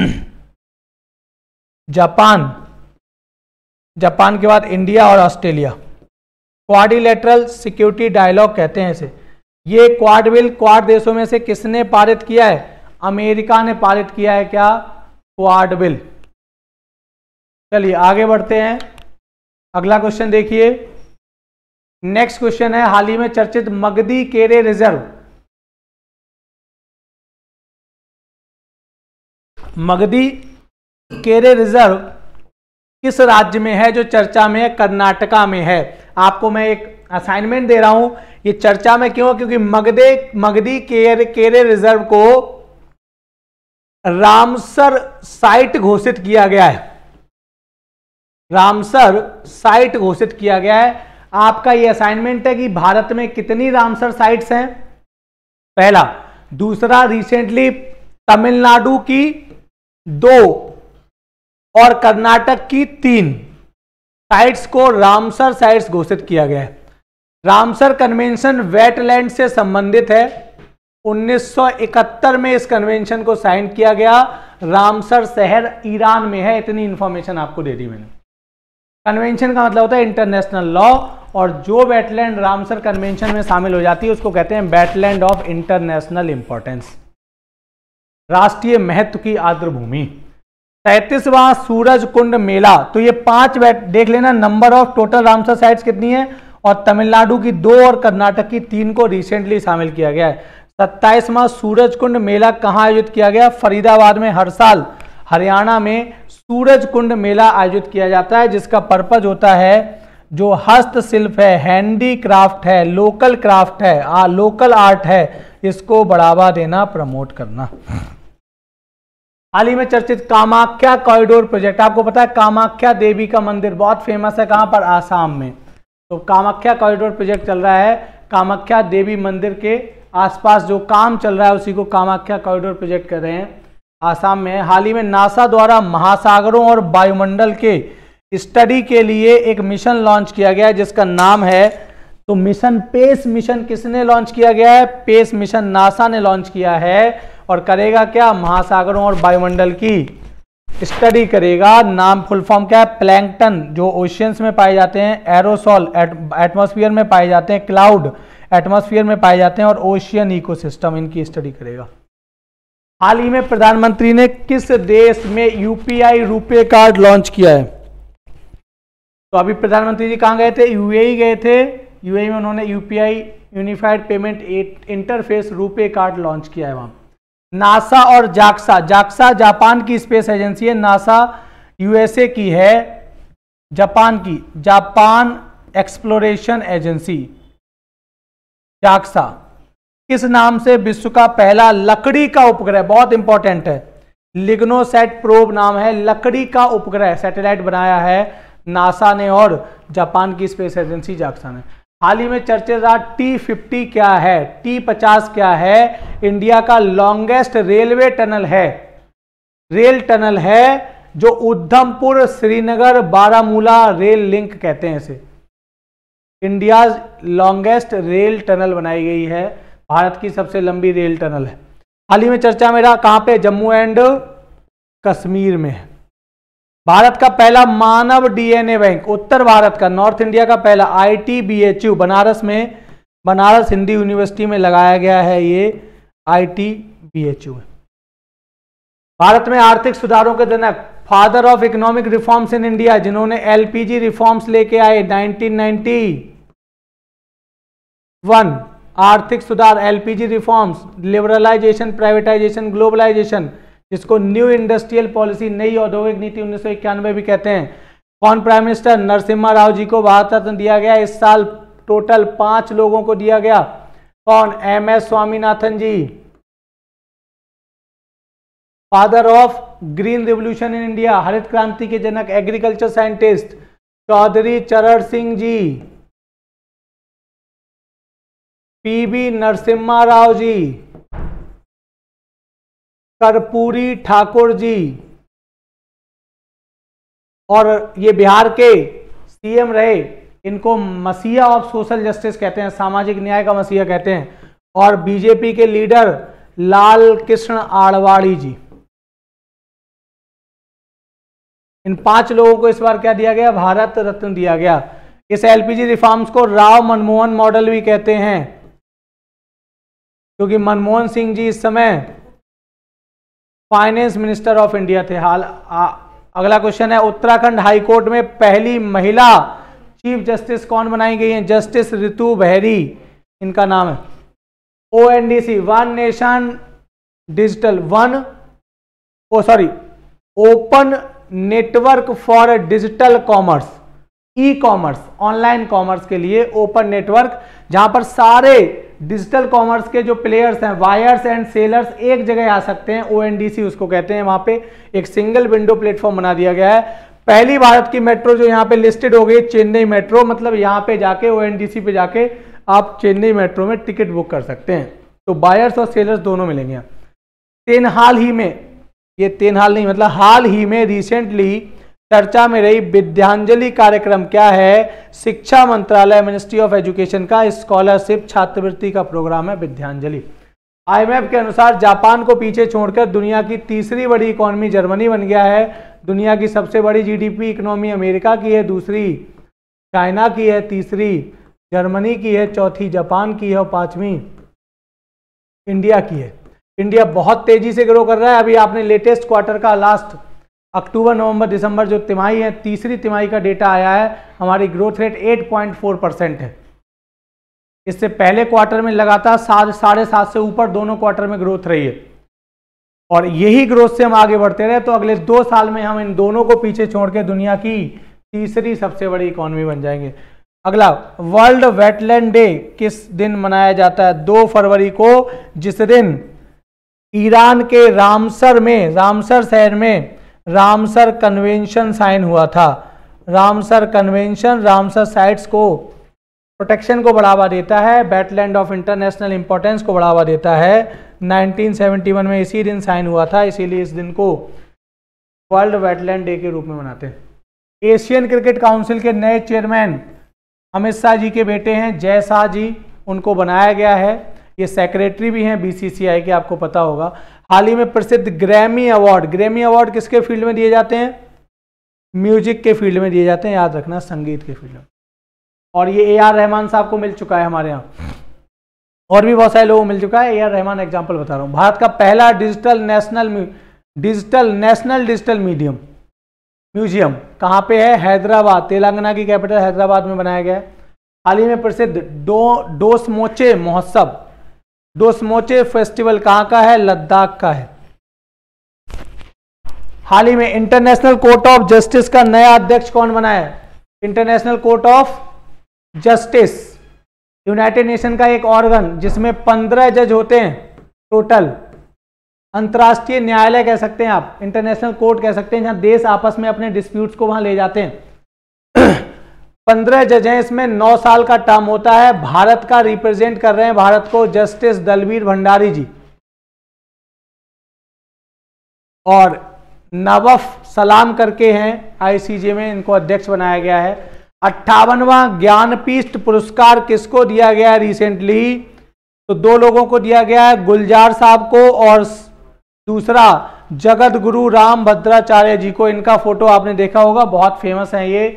जापान के बाद इंडिया और ऑस्ट्रेलिया। क्वाड्रिलेटरल सिक्योरिटी डायलॉग कहते हैं इसे। ये क्वाड बिल क्वाड देशों में से किसने पारित किया है? अमेरिका ने पारित किया है क्या? Quad bill. चलिए आगे बढ़ते हैं, अगला क्वेश्चन देखिए। नेक्स्ट क्वेश्चन है, हाल ही में चर्चित मगधी केरे रिजर्व, मगधी केरे रिजर्व किस राज्य में है जो चर्चा में है? कर्नाटका में है। आपको मैं एक असाइनमेंट दे रहा हूं, ये चर्चा में क्यों? क्योंकि मगधी केरे रिजर्व को रामसर साइट घोषित किया गया है। रामसर साइट घोषित किया गया है। आपका ये असाइनमेंट है कि भारत में कितनी रामसर साइट्स हैं, पहला। दूसरा, रिसेंटली तमिलनाडु की 2 और कर्नाटक की 3 साइट्स को रामसर साइट्स घोषित किया गया है। रामसर कन्वेंशन वेटलैंड से संबंधित है। 1971 में इस कन्वेंशन को साइन किया गया। रामसर शहर ईरान में है। इतनी इंफॉर्मेशन आपको दे दी मैंने। कन्वेंशन का मतलब होता है इंटरनेशनल लॉ, और जो वेटलैंड रामसर कन्वेंशन में शामिल हो जाती है उसको कहते हैं वेटलैंड ऑफ इंटरनेशनल इंपॉर्टेंस, राष्ट्रीय महत्व की आर्द्रभूमि। 37वां सूरज कुंड मेला, तो ये 5 देख लेना। Number of total Ramsar sites कितनी है? और तमिलनाडु की 2 और कर्नाटक की 3 को रिसेंटली शामिल किया गया है। 27वां सूरज कुंड मेला कहाँ आयोजित किया गया? फरीदाबाद में। हर साल हरियाणा में सूरज कुंड मेला आयोजित किया जाता है, जिसका पर्पज होता है जो हस्तशिल्प है, हैंडीक्राफ्ट है, लोकल क्राफ्ट है, लोकल आर्ट है, इसको बढ़ावा देना, प्रमोट करना। हाल ही में चर्चित कामाख्या कॉरिडोर प्रोजेक्ट, आपको पता है कामाख्या देवी का मंदिर बहुत फेमस है, कहां पर? आसाम में। तो कामाख्या कॉरिडोर प्रोजेक्ट चल रहा है। कामाख्या देवी मंदिर के आसपास जो काम चल रहा है उसी को कामाख्या कॉरिडोर प्रोजेक्ट कर रहे हैं, आसाम में। हाल ही में नासा द्वारा महासागरों और वायुमंडल के स्टडी के लिए एक मिशन लॉन्च किया गया है, जिसका नाम है, तो मिशन पेस मिशन किसने लॉन्च किया गया है? पेस मिशन नासा ने लॉन्च किया है। और करेगा क्या? महासागरों और वायुमंडल की स्टडी करेगा। नाम फुल फॉर्म क्या है? प्लैंकटन जो ओशियंस में पाए जाते हैं, एरोसॉल एटमॉस्फेयर में पाए जाते हैं, क्लाउड एटमॉस्फेयर में पाए जाते हैं, और ओशियन इकोसिस्टम, इनकी स्टडी करेगा। हाल ही में प्रधानमंत्री ने किस देश में यूपीआई रुपे कार्ड लॉन्च किया है? तो अभी प्रधानमंत्री जी कहां गए थे? यूएई गए थे। यूएई में उन्होंने UPI unified payment interface RuPay card launch किया है वहां। नासा और जाक्सा, जाक्सा जापान की स्पेस एजेंसी है, नासा यूएसए की है, जापान की, जापान एक्सप्लोरेशन एजेंसी जाक्सा। किस नाम से विश्व का पहला लकड़ी का उपग्रह, बहुत इंपॉर्टेंट है, लिग्नोसैट प्रोब नाम है, लकड़ी का उपग्रह सैटेलाइट बनाया है नासा ने और जापान की स्पेस एजेंसी जाक्सा ने। हाल ही में चर्चेदार T50 क्या है? T50 क्या है? इंडिया का लॉन्गेस्ट रेलवे टनल है, रेल टनल है, जो उधमपुर श्रीनगर बारामूला रेल लिंक कहते हैं इसे। इंडिया लॉन्गेस्ट रेल टनल बनाई गई है, भारत की सबसे लंबी रेल टनल है। हाल ही में चर्चा में रहा, कहां पे? जम्मू एंड कश्मीर में। भारत का पहला मानव डीएनए बैंक, उत्तर भारत का, नॉर्थ इंडिया का पहला ITBHU बनारस में, बनारस हिंदी यूनिवर्सिटी में लगाया गया है ये ITBHU। भारत में आर्थिक सुधारों के जनक, father of economic reforms in India, जिन्होंने LPG रिफॉर्म्स लेके आए 1991, आर्थिक सुधार, LPG reforms, liberalisation, privatisation, globalisation, जिसको न्यू इंडस्ट्रियल पॉलिसी, नई औद्योगिक नीति 1991 भी कहते हैं। कौन प्राइम मिनिस्टर? नरसिम्हा राव जी को भारत रत्न दिया गया। इस साल टोटल 5 लोगों को दिया गया। कौन? MS Swaminathan ji, father of green revolution in India, हरित क्रांति के जनक, एग्रीकल्चर साइंटिस्ट चौधरी चरण सिंह जी, PV नरसिम्हा राव जी, कर्पूरी ठाकुर जी, और ये बिहार के CM रहे, इनको मसीहा ऑफ सोशल जस्टिस कहते हैं, सामाजिक न्याय का मसीहा कहते हैं। और बीजेपी के लीडर लाल कृष्ण आडवाणी जी। इन 5 लोगों को इस बार क्या दिया गया? भारत रत्न दिया गया। इस LPG रिफॉर्म्स को राव मनमोहन मॉडल भी कहते हैं, क्योंकि मनमोहन सिंह जी इस समय फाइनेंस मिनिस्टर ऑफ इंडिया थे। अगला क्वेश्चन है, उत्तराखंड हाईकोर्ट में पहली महिला चीफ जस्टिस कौन बनाई गई हैं? जस्टिस ऋतु बहरी इनका नाम है। ONDC, one nation digital, open network for digital commerce, e commerce, online commerce के लिए ओपन नेटवर्क, जहां पर सारे डिजिटल कॉमर्स के जो प्लेयर्स हैं, बायर्स एंड सेलर्स, एक जगह आ सकते हैं। ONDC उसको कहते हैं। वहां पे एक सिंगल विंडो प्लेटफॉर्म बना दिया गया है। पहली भारत की मेट्रो जो यहाँ पे लिस्टेड हो गई, चेन्नई मेट्रो, मतलब यहाँ पे जाके ONDC पे जाके आप चेन्नई मेट्रो में टिकट बुक कर सकते हैं। तो बायर्स और सेलर्स दोनों मिलेंगे। हाल ही में रिसेंटली चर्चा में रही विद्यांजलि कार्यक्रम क्या है? शिक्षा मंत्रालय, मिनिस्ट्री ऑफ एजुकेशन का स्कॉलरशिप छात्रवृत्ति का प्रोग्राम है विद्यांजलि। IMF के अनुसार जापान को पीछे छोड़कर दुनिया की तीसरी बड़ी इकोनॉमी जर्मनी बन गया है। दुनिया की सबसे बड़ी GDP इकोनॉमी अमेरिका की है, दूसरी चाइना की है, तीसरी जर्मनी की है, चौथी जापान की है और पांचवी इंडिया की है। इंडिया बहुत तेजी से ग्रो कर रहा है। अभी आपने लेटेस्ट क्वार्टर का लास्ट अक्टूबर, नवंबर, दिसंबर जो तिमाही है, तीसरी तिमाही का डेटा आया है, हमारी ग्रोथ रेट 8.4% है। इससे पहले क्वार्टर में लगातार 7.5 से ऊपर दोनों क्वार्टर में ग्रोथ रही है और यही ग्रोथ से हम आगे बढ़ते रहे तो अगले 2 साल में हम इन दोनों को पीछे छोड़ के दुनिया की तीसरी सबसे बड़ी इकोनॉमी बन जाएंगे। अगला, वर्ल्ड वेटलैंड डे किस दिन मनाया जाता है? 2 फरवरी को, जिस दिन ईरान के रामसर शहर में रामसर कन्वेंशन साइन हुआ था। रामसर कन्वेंशन रामसर साइट्स को प्रोटेक्शन को बढ़ावा देता है, वेटलैंड ऑफ इंटरनेशनल इंपॉर्टेंस को बढ़ावा देता है। 1971 में इसी दिन साइन हुआ था, इसीलिए इस दिन को वर्ल्ड वेटलैंड डे के रूप में मनाते हैं। एशियन क्रिकेट काउंसिल के नए चेयरमैन अमित शाह जी के बेटे हैं, जय शाह जी, उनको बनाया गया है। ये सेक्रेटरी भी हैं BCCI के, आपको पता होगा। हाल ही में प्रसिद्ध ग्रैमी अवार्ड किसके फील्ड में दिए जाते हैं? म्यूजिक के फील्ड में दिए जाते हैं, याद रखना, संगीत के फील्ड में। और ये AR रहमान साहब को मिल चुका है हमारे यहाँ, और भी बहुत सारे लोगों को मिल चुका है। AR रहमान एग्जाम्पल बता रहा हूँ। भारत का पहला डिजिटल नेशनल म्यूजियम कहाँ पे है? हैदराबाद, तेलंगाना की कैपिटल हैदराबाद में बनाया गया है। हाल ही में प्रसिद्ध डोसमोचे फेस्टिवल कहाँ का है? लद्दाख का है। हाल ही में इंटरनेशनल कोर्ट ऑफ जस्टिस का नया अध्यक्ष कौन बना है? International court of Justice United Nation का एक ऑर्गन जिसमें 15 जज होते हैं टोटल। अंतर्राष्ट्रीय न्यायालय कह सकते हैं आप, इंटरनेशनल कोर्ट कह सकते हैं, जहां देश आपस में अपने डिस्प्यूट्स को वहां ले जाते हैं। 15 जज हैं, इसमें 9 साल का टर्म होता है। भारत का रिप्रेजेंट कर रहे हैं भारत को जस्टिस दलवीर भंडारी जी, और नवफ सलाम करके हैं ICJ में, इनको अध्यक्ष बनाया गया है। 58वां ज्ञानपीठ पुरस्कार किसको दिया गया है रिसेंटली? तो 2 लोगों को दिया गया है, गुलजार साहब को और दूसरा जगत गुरु राम भद्राचार्य जी को। इनका फोटो आपने देखा होगा, बहुत फेमस है ये।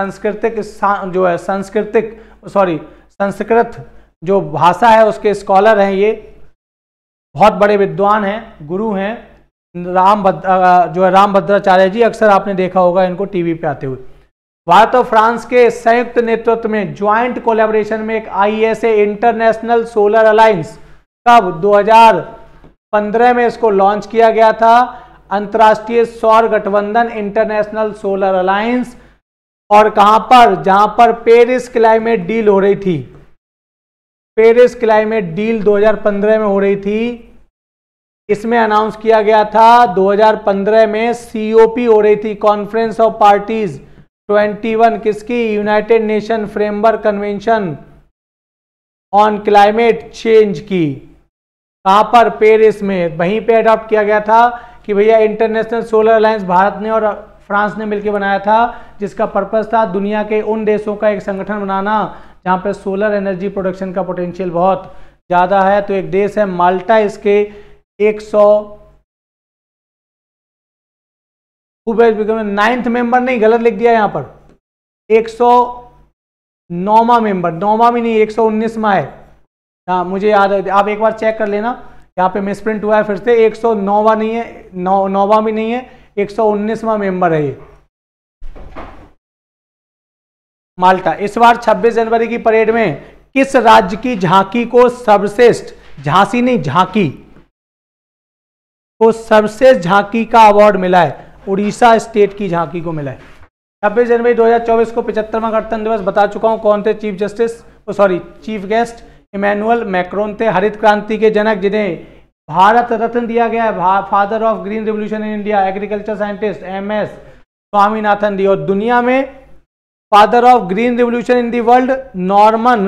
संस्कृत जो भाषा है उसके स्कॉलर हैं ये, बहुत बड़े विद्वान हैं, गुरु हैं। राम भद्राचार्य जी, अक्सर आपने देखा होगा इनको टीवी पे आते हुए। भारत और फ्रांस के संयुक्त नेतृत्व में ज्वाइंट कोलैबोरेशन में एक ISA इंटरनेशनल सोलर अलायंस कब? 2015 में इसको लॉन्च किया गया था। अंतर्राष्ट्रीय सौर गठबंधन इंटरनेशनल सोलर अलायंस, और कहां पर? जहां पर पेरिस क्लाइमेट डील हो रही थी। पेरिस क्लाइमेट डील 2015 में हो रही थी। इसमें अनाउंस किया गया था 2015 में COP हो रही थी, कॉन्फ्रेंस ऑफ पार्टीज 21 किसकी? United Nation Framework Convention on Climate Change की। कहां पर? पेरिस में। वहीं पे अडॉप्ट किया गया था कि भैया इंटरनेशनल सोलर अलायंस भारत ने और फ्रांस ने मिलकर बनाया था, जिसका पर्पस था दुनिया के उन देशों का एक संगठन बनाना जहां पर सोलर एनर्जी प्रोडक्शन का पोटेंशियल बहुत ज़्यादा है। तो एक देश है माल्टा, इसके 9th मेंबर नहीं, गलत लिख दिया यहाँ पर, 109वां मेंबर, 9वां भी नहीं, 119वां है। हाँ मुझे याद है, आप एक बार चेक कर लेना, यहाँ पे मिसप्रिंट हुआ है फिर से। 109वां नहीं है, 9वां भी नहीं है, 119वां मेंबर है ये माल्टा। इस बार 26 जनवरी की परेड में किस राज्य की झांकी को सर्वश्रेष्ठ, झांसी नहीं झांकी को सर्वश्रेष्ठ झांकी का अवार्ड मिला है? उड़ीसा स्टेट की झांकी को मिला है। 26 जनवरी 2024 को 75वां गणतंत्र दिवस बता चुका हूं। कौन थे चीफ गेस्ट? इमैनुअल मैक्रोन थे। हरित क्रांति के जनक जिन्हें भारत रत्न दिया गया है, father of green revolution in India, agriculture scientist MS Swaminathan दी। और दुनिया में father of green revolution in the world Norman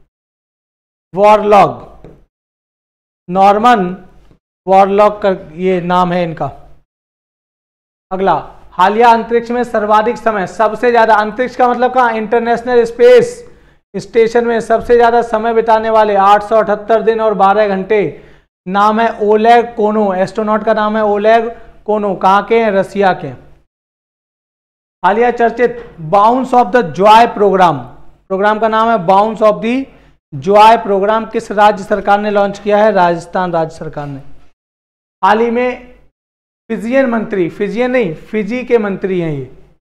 Borlaug का ये नाम है इनका। अगला, हालिया अंतरिक्ष में सर्वाधिक समय, सबसे ज्यादा, अंतरिक्ष का मतलब कहाँ? इंटरनेशनल स्पेस स्टेशन में सबसे ज्यादा समय बिताने वाले 878 दिन और 12 घंटे, नाम है ओलेग कोनो। एस्ट्रोनॉट का नाम है ओलेग कोनो। कहाँ के हैं? रसिया के। हालिया चर्चित bounce of the joy programme का नाम है bounce of the joy programme किस राज्य सरकार ने लॉन्च किया है? राजस्थान राज्य सरकार ने। हाल ही में फिजियन मंत्री, फिजियन नहीं, फिजी के मंत्री हैं ये,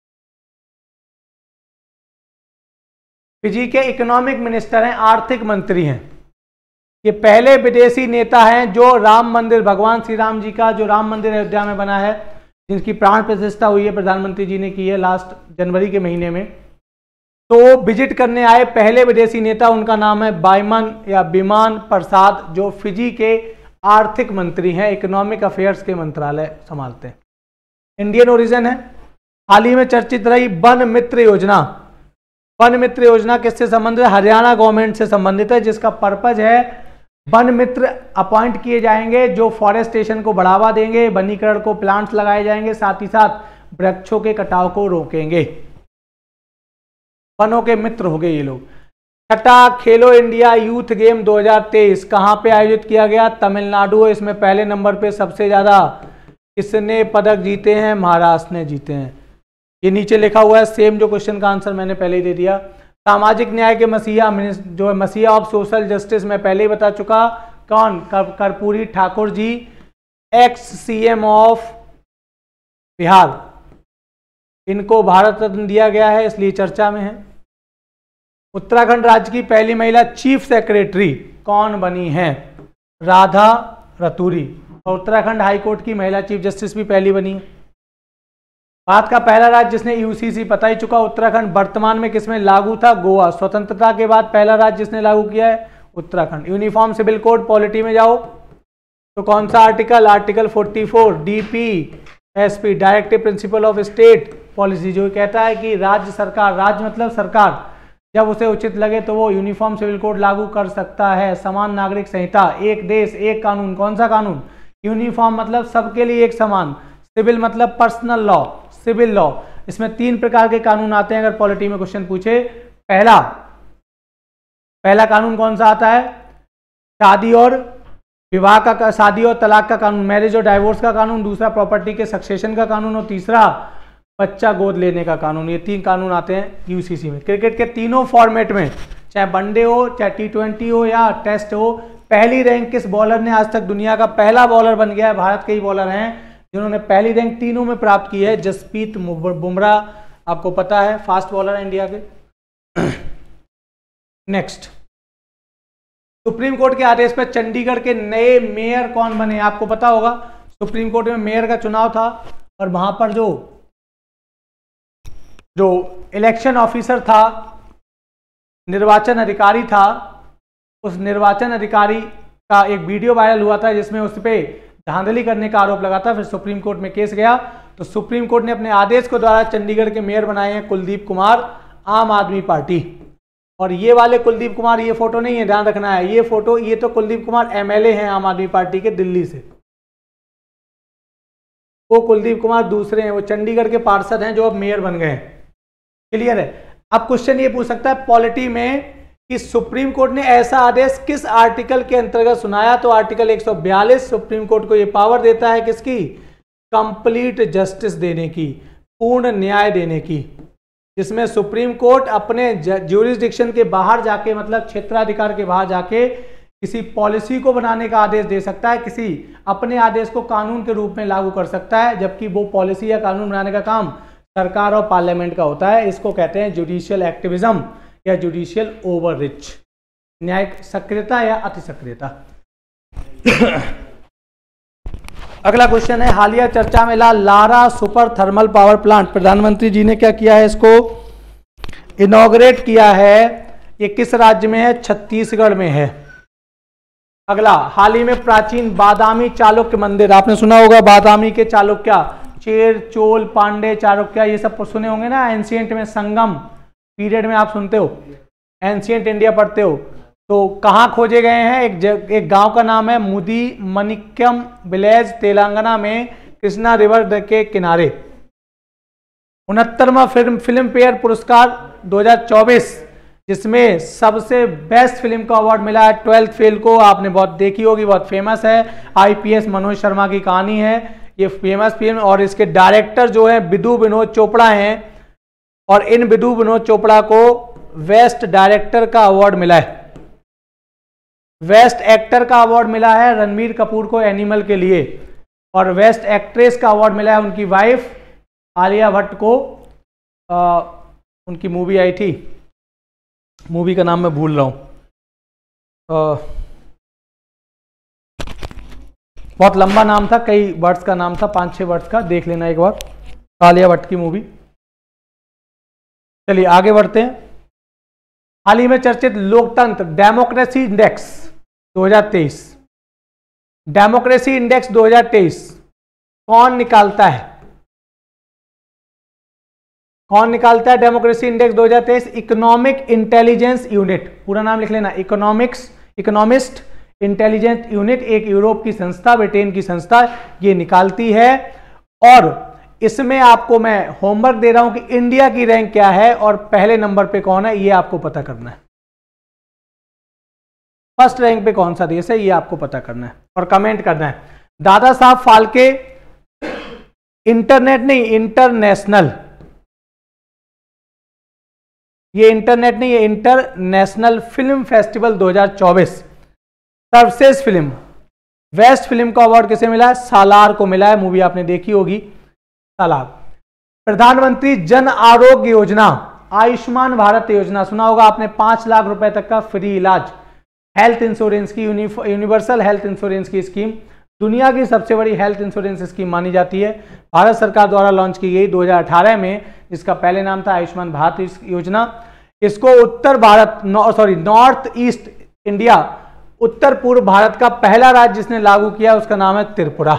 फिजी के इकोनॉमिक मिनिस्टर हैं, आर्थिक मंत्री हैं। ये पहले विदेशी नेता हैं जो राम मंदिर, भगवान श्री राम जी का जो राम मंदिर अयोध्या में बना है, जिनकी प्राण प्रतिष्ठा हुई है, प्रधानमंत्री जी ने की है लास्ट जनवरी के महीने में, तो विजिट करने आए पहले विदेशी नेता। उनका नाम है बिमान प्रसाद, जो फिजी के आर्थिक मंत्री हैं, इकोनॉमिक अफेयर्स के मंत्रालय संभालते हैं, इंडियन ओरिजिन है। हाल ही में चर्चित रही वन मित्र योजना। वन मित्र योजना किससे संबंधित है? हरियाणा गवर्नमेंट से संबंधित है, जिसका पर्पज है वन मित्र अपॉइंट किए जाएंगे जो फॉरेस्टेशन को बढ़ावा देंगे, वनीकरण को, प्लांट्स लगाए जाएंगे, साथ ही साथ वृक्षों के कटाव को रोकेंगे। वनों के मित्र हो गए ये लोग। छठा, खेलो इंडिया यूथ गेम 2023 कहां पे आयोजित किया गया? तमिलनाडु। इसमें पहले नंबर पे सबसे ज्यादा किसने पदक जीते हैं? महाराष्ट्र ने जीते हैं। ये नीचे लिखा हुआ है, सेम जो क्वेश्चन का आंसर मैंने पहले ही दे दिया। सामाजिक न्याय के मसीहा, जो है मसीहा ऑफ सोशल जस्टिस, मैं पहले ही बता चुका। कौन? Karpoori Thakur ji, ex-CM of Bihar. इनको भारत रत्न दिया गया है, इसलिए चर्चा में है। उत्तराखंड राज्य की पहली महिला चीफ सेक्रेटरी कौन बनी है? राधा रतूरी। और उत्तराखंड हाईकोर्ट की महिला चीफ जस्टिस भी पहली बनी है। भारत का पहला राज्य जिसने UCC, पता ही चुका, उत्तराखंड। वर्तमान में किसमें लागू था? गोवा। स्वतंत्रता के बाद पहला राज्य जिसने लागू किया है? Uttarakhand. Uniform civil code, polity में जाओ तो कौन सा article? Article 44। DPSP, directive principle of state policy, जो कहता है कि राज्य सरकार, राज्य मतलब सरकार, जब उसे उचित लगे तो वो यूनिफॉर्म सिविल कोड लागू कर सकता है। समान नागरिक संहिता, एक देश एक कानून। कौन सा कानून? यूनिफॉर्म मतलब सबके लिए एक समान, सिविल मतलब पर्सनल लॉ, सिविल लॉ। इसमें 3 प्रकार के कानून आते हैं अगर पॉलिटी में क्वेश्चन पूछे। पहला कानून कौन सा आता है? शादी और विवाह का, शादी और तलाक का कानून, मैरिज और डाइवोर्स का कानून। दूसरा प्रॉपर्टी के सक्सेशन का कानून, और तीसरा बच्चा गोद लेने का कानून। ये 3 कानून आते हैं UCC में। क्रिकेट के तीनों फॉर्मेट में, चाहे वनडे हो, चाहे T20 हो या टेस्ट हो, पहली रैंक किस बॉलर ने आज तक दुनिया का पहला बॉलर बन गया है? भारत के ही बॉलर हैं जिन्होंने पहली रैंक तीनों में प्राप्त की है। जसप्रीत बुमराह, आपको पता है, फास्ट बॉलर है इंडिया के। नेक्स्ट, सुप्रीम कोर्ट के आदेश पर चंडीगढ़ के नए मेयर कौन बने? आपको पता होगा, सुप्रीम कोर्ट में मेयर का चुनाव था और वहां पर जो इलेक्शन ऑफिसर था, निर्वाचन अधिकारी था, उस निर्वाचन अधिकारी का एक वीडियो वायरल हुआ था जिसमें उस पर धांधली करने का आरोप लगा था। फिर सुप्रीम कोर्ट में केस गया तो सुप्रीम कोर्ट ने अपने आदेश के द्वारा चंडीगढ़ के मेयर बनाए हैं कुलदीप कुमार, आम आदमी पार्टी। और ये वाले कुलदीप कुमार, ये फोटो नहीं है, ध्यान रखना है, ये फोटो, ये तो कुलदीप कुमार MLA हैं आम आदमी पार्टी के दिल्ली से। वो कुलदीप कुमार दूसरे हैं, वो चंडीगढ़ के पार्षद हैं जो अब मेयर बन गए हैं। क्लियर है? अब क्वेश्चन ये पूछ सकता है पॉलिटी में कि सुप्रीम कोर्ट ने ऐसा आदेश किस आर्टिकल के अंतर्गत सुनाया? तो आर्टिकल 142 सुप्रीम कोर्ट को यह पावर देता है किसकी? कंप्लीट जस्टिस देने की, पूर्ण न्याय देने की, जिसमें सुप्रीम कोर्ट अपने ज्यूरिसडिक्शन के बाहर जाके, मतलब क्षेत्राधिकार के बाहर जाके किसी पॉलिसी को बनाने का आदेश दे सकता है, किसी अपने आदेश को कानून के रूप में लागू कर सकता है, जबकि वो पॉलिसी या कानून बनाने का काम सरकार और पार्लियामेंट का होता है। इसको कहते हैं जुडिशियल एक्टिविज्म या जुडिशियल ओवररीच, न्यायिक सक्रियता या अति सक्रियता। अगला क्वेश्चन है, हालिया चर्चा में Lara super thermal power plant प्रधानमंत्री जी ने क्या किया है, इसको इनॉग्रेट किया है। ये किस राज्य में है? छत्तीसगढ़ में है। अगला, हाल ही में प्राचीन बादामी चालुक्य मंदिर, आपने सुना होगा बादामी के चालुक्य, चेर चोल पांडे चालुक्य, ये सब सुने होंगे ना। एंशिएंट में संगम पीरियड में आप सुनते हो, एंशिएंट इंडिया पढ़ते हो, तो कहाँ खोजे गए हैं? एक गांव का नाम है मुदी मनिक्यम विलेज, तेलंगाना में, कृष्णा रिवर के किनारे। 69वां फिल्म फेयर पुरस्कार 2024, जिसमें सबसे बेस्ट फिल्म का अवार्ड मिला है 12th फेल को। आपने बहुत देखी होगी, बहुत फेमस है, IPS मनोज शर्मा की कहानी है ये फेमस फिल्म, और इसके डायरेक्टर जो है बिदु विनोद चोपड़ा हैं, और इन बिदु विनोद चोपड़ा को बेस्ट डायरेक्टर का अवार्ड मिला है। बेस्ट एक्टर का अवार्ड मिला है रणबीर कपूर को एनिमल के लिए, और बेस्ट एक्ट्रेस का अवार्ड मिला है उनकी वाइफ आलिया भट्ट को। उनकी मूवी आई थी, मूवी का नाम मैं भूल रहा हूं, बहुत लंबा नाम था, कई वर्ड्स का नाम था, 5-6 वर्ड्स का, देख लेना एक बार, आलिया भट्ट की मूवी। चलिए आगे बढ़ते हैं। हाल ही में चर्चित लोकतंत्र डेमोक्रेसी इंडेक्स 2023, डेमोक्रेसी इंडेक्स 2023 कौन निकालता है? कौन निकालता है democracy index 2023? Economic intelligence unit, पूरा नाम लिख लेना, इकोनॉमिस्ट इंटेलिजेंस यूनिट, एक यूरोप की संस्था, ब्रिटेन की संस्था, ये निकालती है। और इसमें आपको मैं होमवर्क दे रहा हूं कि इंडिया की रैंक क्या है और पहले नंबर पे कौन है, ये आपको पता करना है। फर्स्ट रैंक पे कौन सा देश है, ये आपको पता करना है और कमेंट करना है। दादा साहब फाल्के इंटरनेट नहीं, इंटरनेशनल, ये इंटरनेट नहीं, ये इंटरनेशनल फिल्म फेस्टिवल 2024, सर्वश्रेष्ठ फिल्म, बेस्ट फिल्म का अवार्ड किसे मिला है? सालार को मिला है, मूवी आपने देखी होगी सालार। प्रधानमंत्री जन आरोग्य योजना, आयुष्मान भारत योजना सुना होगा आपने, 5 लाख रुपए तक का फ्री इलाज, हेल्थ इंश्योरेंस की, यूनिवर्सल हेल्थ इंश्योरेंस की स्कीम, दुनिया की सबसे बड़ी हेल्थ इंश्योरेंस स्कीम मानी जाती है, भारत सरकार द्वारा लॉन्च की गई 2018 में, जिसका पहले नाम था आयुष्मान भारत योजना। इसको उत्तर भारत, नॉर्थ ईस्ट इंडिया, उत्तर पूर्व भारत का पहला राज्य जिसने लागू किया उसका नाम है त्रिपुरा।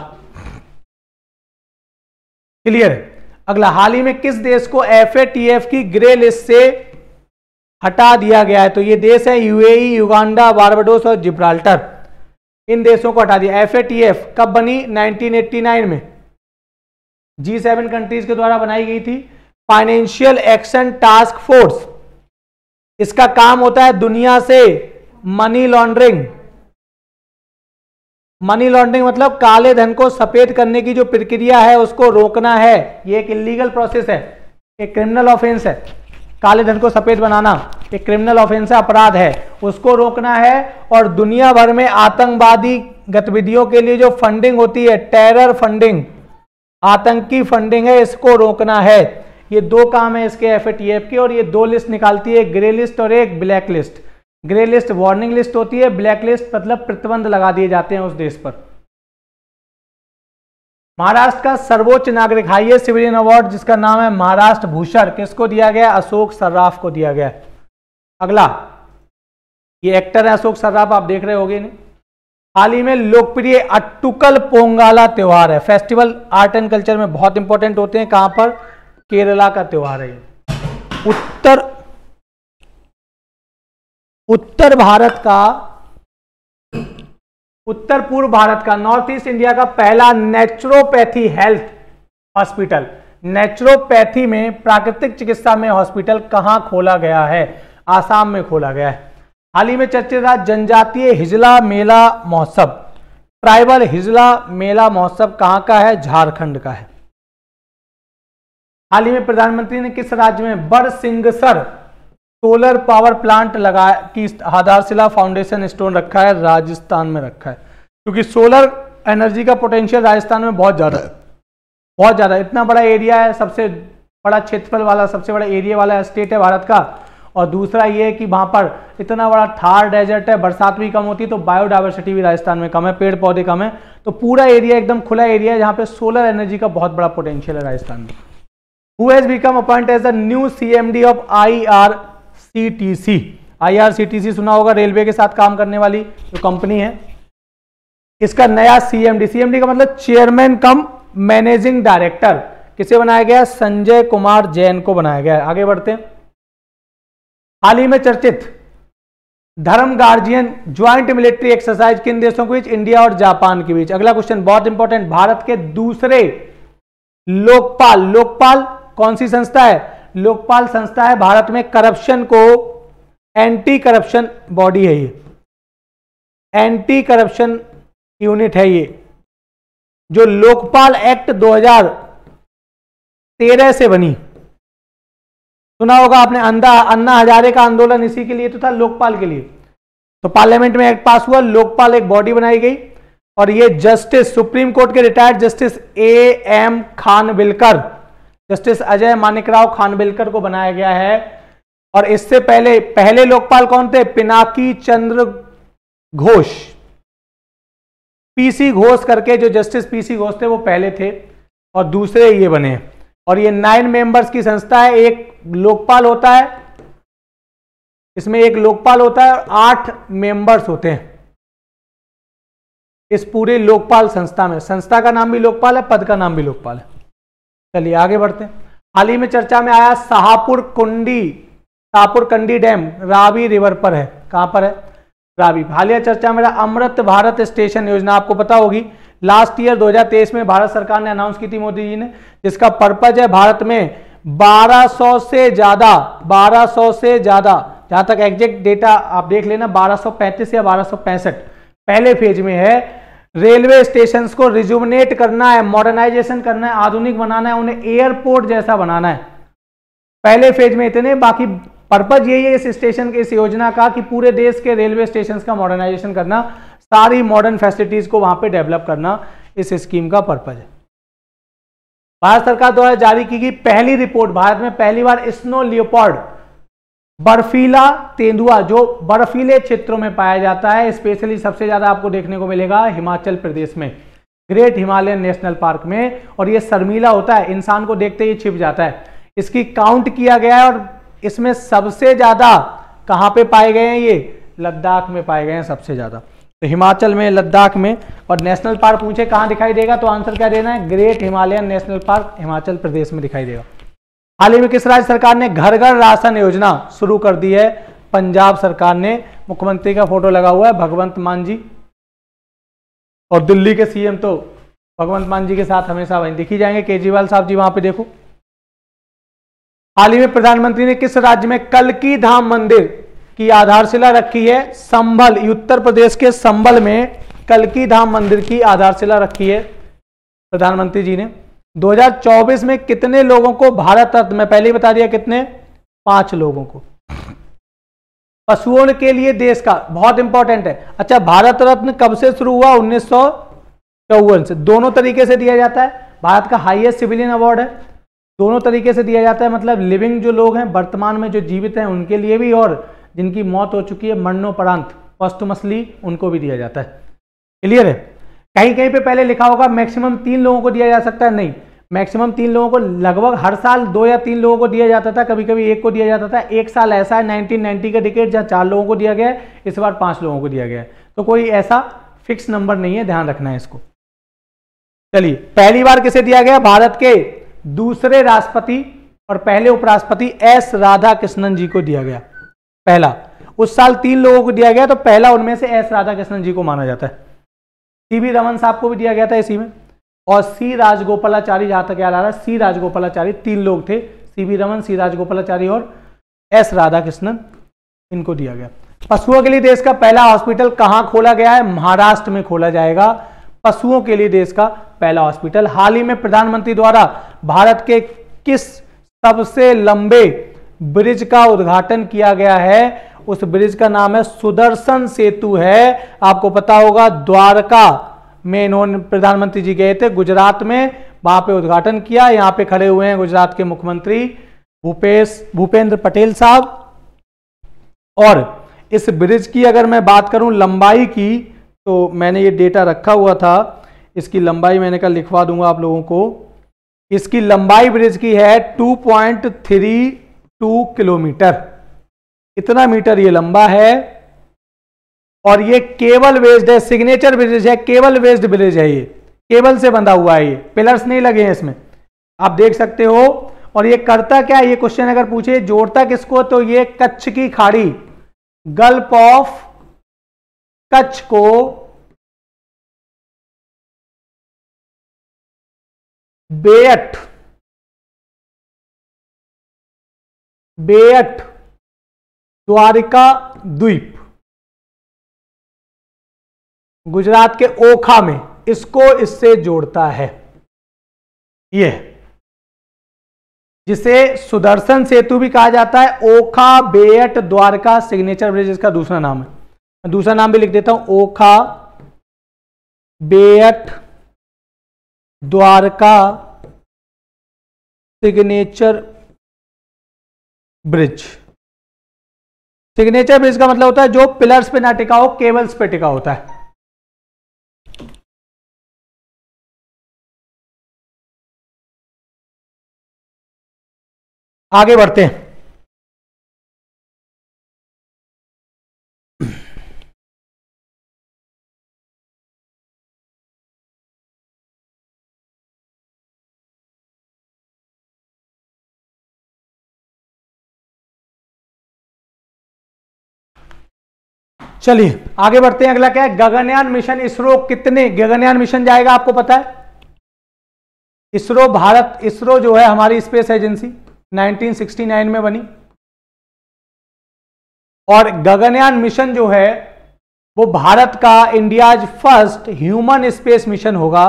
क्लियर? अगला, हाल ही में किस देश को FATF की ग्रे लिस्ट से हटा दिया गया है? तो ये देश है UAE, युगांडा, बारबाडोस और जिब्राल्टर, इन देशों को हटा दिया। FATF कब बनी? 1989 में, G7 कंट्रीज के द्वारा बनाई गई थी, फाइनेंशियल एक्शन टास्क फोर्स। इसका काम होता है दुनिया से मनी लॉन्ड्रिंग, मनी लॉन्ड्रिंग मतलब काले धन को सफेद करने की जो प्रक्रिया है उसको रोकना है। ये एक इलीगल प्रोसेस है, एक क्रिमिनल ऑफेंस है, काले धन को सफेद बनाना एक क्रिमिनल ऑफेंस है, अपराध है, उसको रोकना है। और दुनिया भर में आतंकवादी गतिविधियों के लिए जो फंडिंग होती है, टेरर फंडिंग, आतंकी फंडिंग है, इसको रोकना है। ये 2 काम है इसके FATF के, और ये 2 लिस्ट निकालती है, ग्रे लिस्ट और एक black list. Grey list warning list होती है, ब्लैक लिस्ट मतलब प्रतिबंध लगा दिए जाते हैं उस देश पर। महाराष्ट्र का सर्वोच्च नागरिक हाईएस्ट सिविलियन अवार्ड जिसका नाम है महाराष्ट्र भूषण, किसको दिया गया? अशोक सर्राफ को दिया गया। अगला, ये एक्टर है अशोक सर्राफ, आप देख रहे होंगे नहीं। हाल ही में लोकप्रिय अट्टुकल पोंगाला त्योहार है, फेस्टिवल आर्ट एंड कल्चर में बहुत इंपॉर्टेंट होते हैं। कहां पर? केरला का त्योहार है। उत्तर पूर्व भारत का, नॉर्थ ईस्ट इंडिया का पहला नेचुरोपैथी हेल्थ हॉस्पिटल, नेचुरोपैथी में प्राकृतिक चिकित्सा में हॉस्पिटल कहां खोला गया है? आसाम में खोला गया है। हाल ही में चर्चित जनजातीय हिजला मेला महोत्सव, ट्राइबल हिजला मेला महोत्सव कहां का है? झारखंड का है। हाल ही में प्रधानमंत्री ने किस राज्य में बरसिंगसर सोलर पावर प्लांट की आधारशिला फाउंडेशन स्टोन रखा है? राजस्थान में रखा है, क्योंकि सोलर एनर्जी का पोटेंशियल राजस्थान में बहुत ज्यादा है, बहुत ज्यादा। इतना बड़ा एरिया है, सबसे बड़ा क्षेत्रफल वाला, सबसे बड़ा एरिया वाला स्टेट है भारत का, और दूसरा ये है कि वहां पर इतना बड़ा थार डेजर्ट है, बरसात भी कम होती है, तो बायोडाइवर्सिटी भी राजस्थान में कम है, पेड़ पौधे कम है, तो पूरा एरिया एकदम खुला एरिया है जहां पे सोलर एनर्जी का बहुत बड़ा पोटेंशियल है राजस्थान में। Who has become appointed as the new CMD of IRCTC? IRCTC सुना होगा, रेलवे के साथ काम करने वाली जो कंपनी है, इसका नया सीएमडी का मतलब चेयरमैन कम मैनेजिंग डायरेक्टर किसे बनाया गया? संजय कुमार जैन को बनाया गया है। आगे बढ़ते हैं। हाल ही में चर्चित धर्म गार्जियन ज्वाइंट मिलिट्री एक्सरसाइज किन देशों के बीच? इंडिया और जापान के बीच। अगला क्वेश्चन बहुत इंपॉर्टेंट, भारत के दूसरे लोकपाल कौन सी संस्था है? लोकपाल संस्था है भारत में करप्शन को, एंटी करप्शन बॉडी है ये, एंटी करप्शन यूनिट है ये, जो लोकपाल एक्ट 2013 से बनी। सुना होगा आपने, अन्ना हजारे का आंदोलन इसी के लिए तो था, लोकपाल के लिए। तो पार्लियामेंट में एक्ट पास हुआ, लोकपाल एक बॉडी बनाई गई, और ये जस्टिस सुप्रीम कोर्ट के retired justice AM Khanwilkar, justice Ajay Manikrao Khanwilkar को बनाया गया है। और इससे पहले लोकपाल कौन थे? पिनाकी चंद्र घोष, PC घोष करके, जो जस्टिस PC घोष थे वो पहले थे, और दूसरे ये बने। और ये 9 मेंबर्स की संस्था है, एक लोकपाल होता है, इसमें एक लोकपाल होता है और 8 मेंबर्स होते हैं इस पूरे लोकपाल संस्था में। संस्था का नाम भी लोकपाल है, पद का नाम भी लोकपाल है। चलिए आगे बढ़ते हैं। हाल ही में चर्चा में आया शाहपुर कंडी डैम रावी रिवर पर है। कहां पर है? रावी। हालिया चर्चा में अमृत भारत स्टेशन योजना आपको पता होगी, लास्ट ईयर 2023 में भारत सरकार ने अनाउंस की थी मोदी जी ने, जिसका पर्पज है भारत में 1200 से ज्यादा, जहां तक एग्जैक्ट डेटा आप देख लेना, 1235 या 1265 पहले फेज में है, रेलवे स्टेशन को रिजुवनेट करना है, मॉडर्नाइजेशन करना है, आधुनिक बनाना है, उन्हें एयरपोर्ट जैसा बनाना है। पहले फेज में इतने, बाकी पर्पज यही है इस स्टेशन के, इस योजना का, कि पूरे देश के रेलवे स्टेशन का मॉडर्नाइजेशन करना, सारी मॉडर्न फैसिलिटीज को वहां पे डेवलप करना, इस स्कीम का पर्पज है। भारत सरकार द्वारा जारी की गई पहली रिपोर्ट, भारत में पहली बार स्नो लियोपार्ड, बर्फीला तेंदुआ, जो बर्फीले क्षेत्रों में पाया जाता है, स्पेशली सबसे ज्यादा आपको देखने को मिलेगा हिमाचल प्रदेश में, ग्रेट हिमालयन नेशनल पार्क में, और ये शर्मीला होता है, इंसान को देखते ही छिप जाता है। इसकी काउंट किया गया है, और इसमें सबसे ज्यादा कहां पे पाए गए हैं? ये लद्दाख में पाए गए हैं सबसे ज्यादा, तो हिमाचल में, लद्दाख में। और नेशनल पार्क पूछे कहां दिखाई देगा, तो आंसर क्या देना है? Great Himalayan National Park Himachal Pradesh में दिखाई देगा। हाल ही में किस राज्य सरकार ने घर घर राशन योजना शुरू कर दी है? पंजाब सरकार ने। मुख्यमंत्री का फोटो लगा हुआ है भगवंत मान जी, और दिल्ली के CM तो भगवंत मान जी के साथ हमेशा वहीं दिखी जाएंगे, केजरीवाल साहब जी वहां पे देखो। हाल ही में प्रधानमंत्री ने किस राज्य में कल्की धाम मंदिर की आधारशिला रखी है? संभल, उत्तर प्रदेश के संभल में कल्की धाम मंदिर की आधारशिला रखी है प्रधानमंत्री जी ने। 2024 में कितने लोगों को भारत रत्न, मैं पहले ही बता दिया कितने, 5 लोगों को। पशुओं के लिए देश का, बहुत इंपॉर्टेंट है। अच्छा, भारत रत्न कब से शुरू हुआ? 1954 से। दोनों तरीके से दिया जाता है, भारत का हाईएस्ट सिविलियन अवार्ड है, दोनों तरीके से दिया जाता है, मतलब लिविंग जो लोग हैं वर्तमान में जो जीवित हैं उनके लिए भी, और जिनकी मौत हो चुकी है मरणोपरांत पोस्टमसली उनको भी दिया जाता है। क्लियर है? कहीं कहीं पे पहले लिखा होगा मैक्सिमम 3 लोगों को दिया जा सकता है, नहीं, मैक्सिमम 3 लोगों को, लगभग हर साल 2 या 3 लोगों को दिया जाता था, कभी कभी 1 को दिया जाता था। एक साल ऐसा है 1990 का डिकेड जहाँ 4 लोगों को दिया गया है, इस बार 5 लोगों को दिया गया है, तो कोई ऐसा फिक्स नंबर नहीं है, ध्यान रखना है इसको। चलिए, पहली बार किसे दिया गया? भारत के दूसरे राष्ट्रपति और पहले उपराष्ट्रपति S राधाकृष्णन जी को दिया गया पहला। उस साल 3 लोगों को दिया गया, तो पहला उनमें से S राधाकृष्णन जी को माना जाता है। CV रमन साहब को भी दिया गया था इसी में, और C राजगोपालाचारी, जहां तक याद आ रहा है C राजगोपालाचारी, 3 लोग थे, CV रमन, C राजगोपालाचारी और S राधाकृष्णन, इनको दिया गया। पशुओं के लिए देश का पहला हॉस्पिटल कहां खोला गया है? महाराष्ट्र में खोला जाएगा पशुओं के लिए देश का पहला हॉस्पिटल। हाल ही में प्रधानमंत्री द्वारा भारत के किस सबसे लंबे ब्रिज का उद्घाटन किया गया है? उस ब्रिज का नाम है सुदर्शन सेतु है। आपको पता होगा द्वारका में इन्होंने, प्रधानमंत्री जी गए थे गुजरात में, वहां पे उद्घाटन किया। यहाँ पे खड़े हुए हैं गुजरात के मुख्यमंत्री भूपेंद्र पटेल साहब, और इस ब्रिज की अगर मैं बात करूं लंबाई की, तो मैंने ये डेटा रखा हुआ था, इसकी लंबाई मैंने कहा लिखवा दूंगा आप लोगों को। इसकी लंबाई ब्रिज की है 2.32 किलोमीटर, इतना मीटर ये लंबा है। और ये केबल बेस्ड है, सिग्नेचर ब्रिज है, केबल बेस्ड ब्रिज है, ये केबल से बंधा हुआ है, ये पिलर्स नहीं लगे हैं इसमें, आप देख सकते हो। और ये करता क्या है, ये क्वेश्चन अगर पूछे जोड़ता किसको, तो ये कच्छ की खाड़ी, गल्फ ऑफ कच्छ को बेअट द्वारिका द्वीप, गुजरात के ओखा में, इसको इससे जोड़ता है। ये जिसे सुदर्शन सेतु भी कहा जाता है, ओखा बेअट द्वारका सिग्नेचर ब्रिज इसका दूसरा नाम है। दूसरा नाम भी लिख देता हूं, Okha Bet Dwarka signature bridge. Signature bridge का मतलब होता है जो पिलर्स पे ना टिका हो, केबल्स पे टिका होता है। आगे बढ़ते हैं। चलिए आगे बढ़ते हैं। अगला क्या है, गगनयान मिशन। इसरो कितने गगनयान मिशन जाएगा आपको पता है? इसरो भारत, इसरो जो है हमारी स्पेस एजेंसी 1969 में बनी, और गगनयान मिशन जो है वो भारत का India's first human space mission होगा।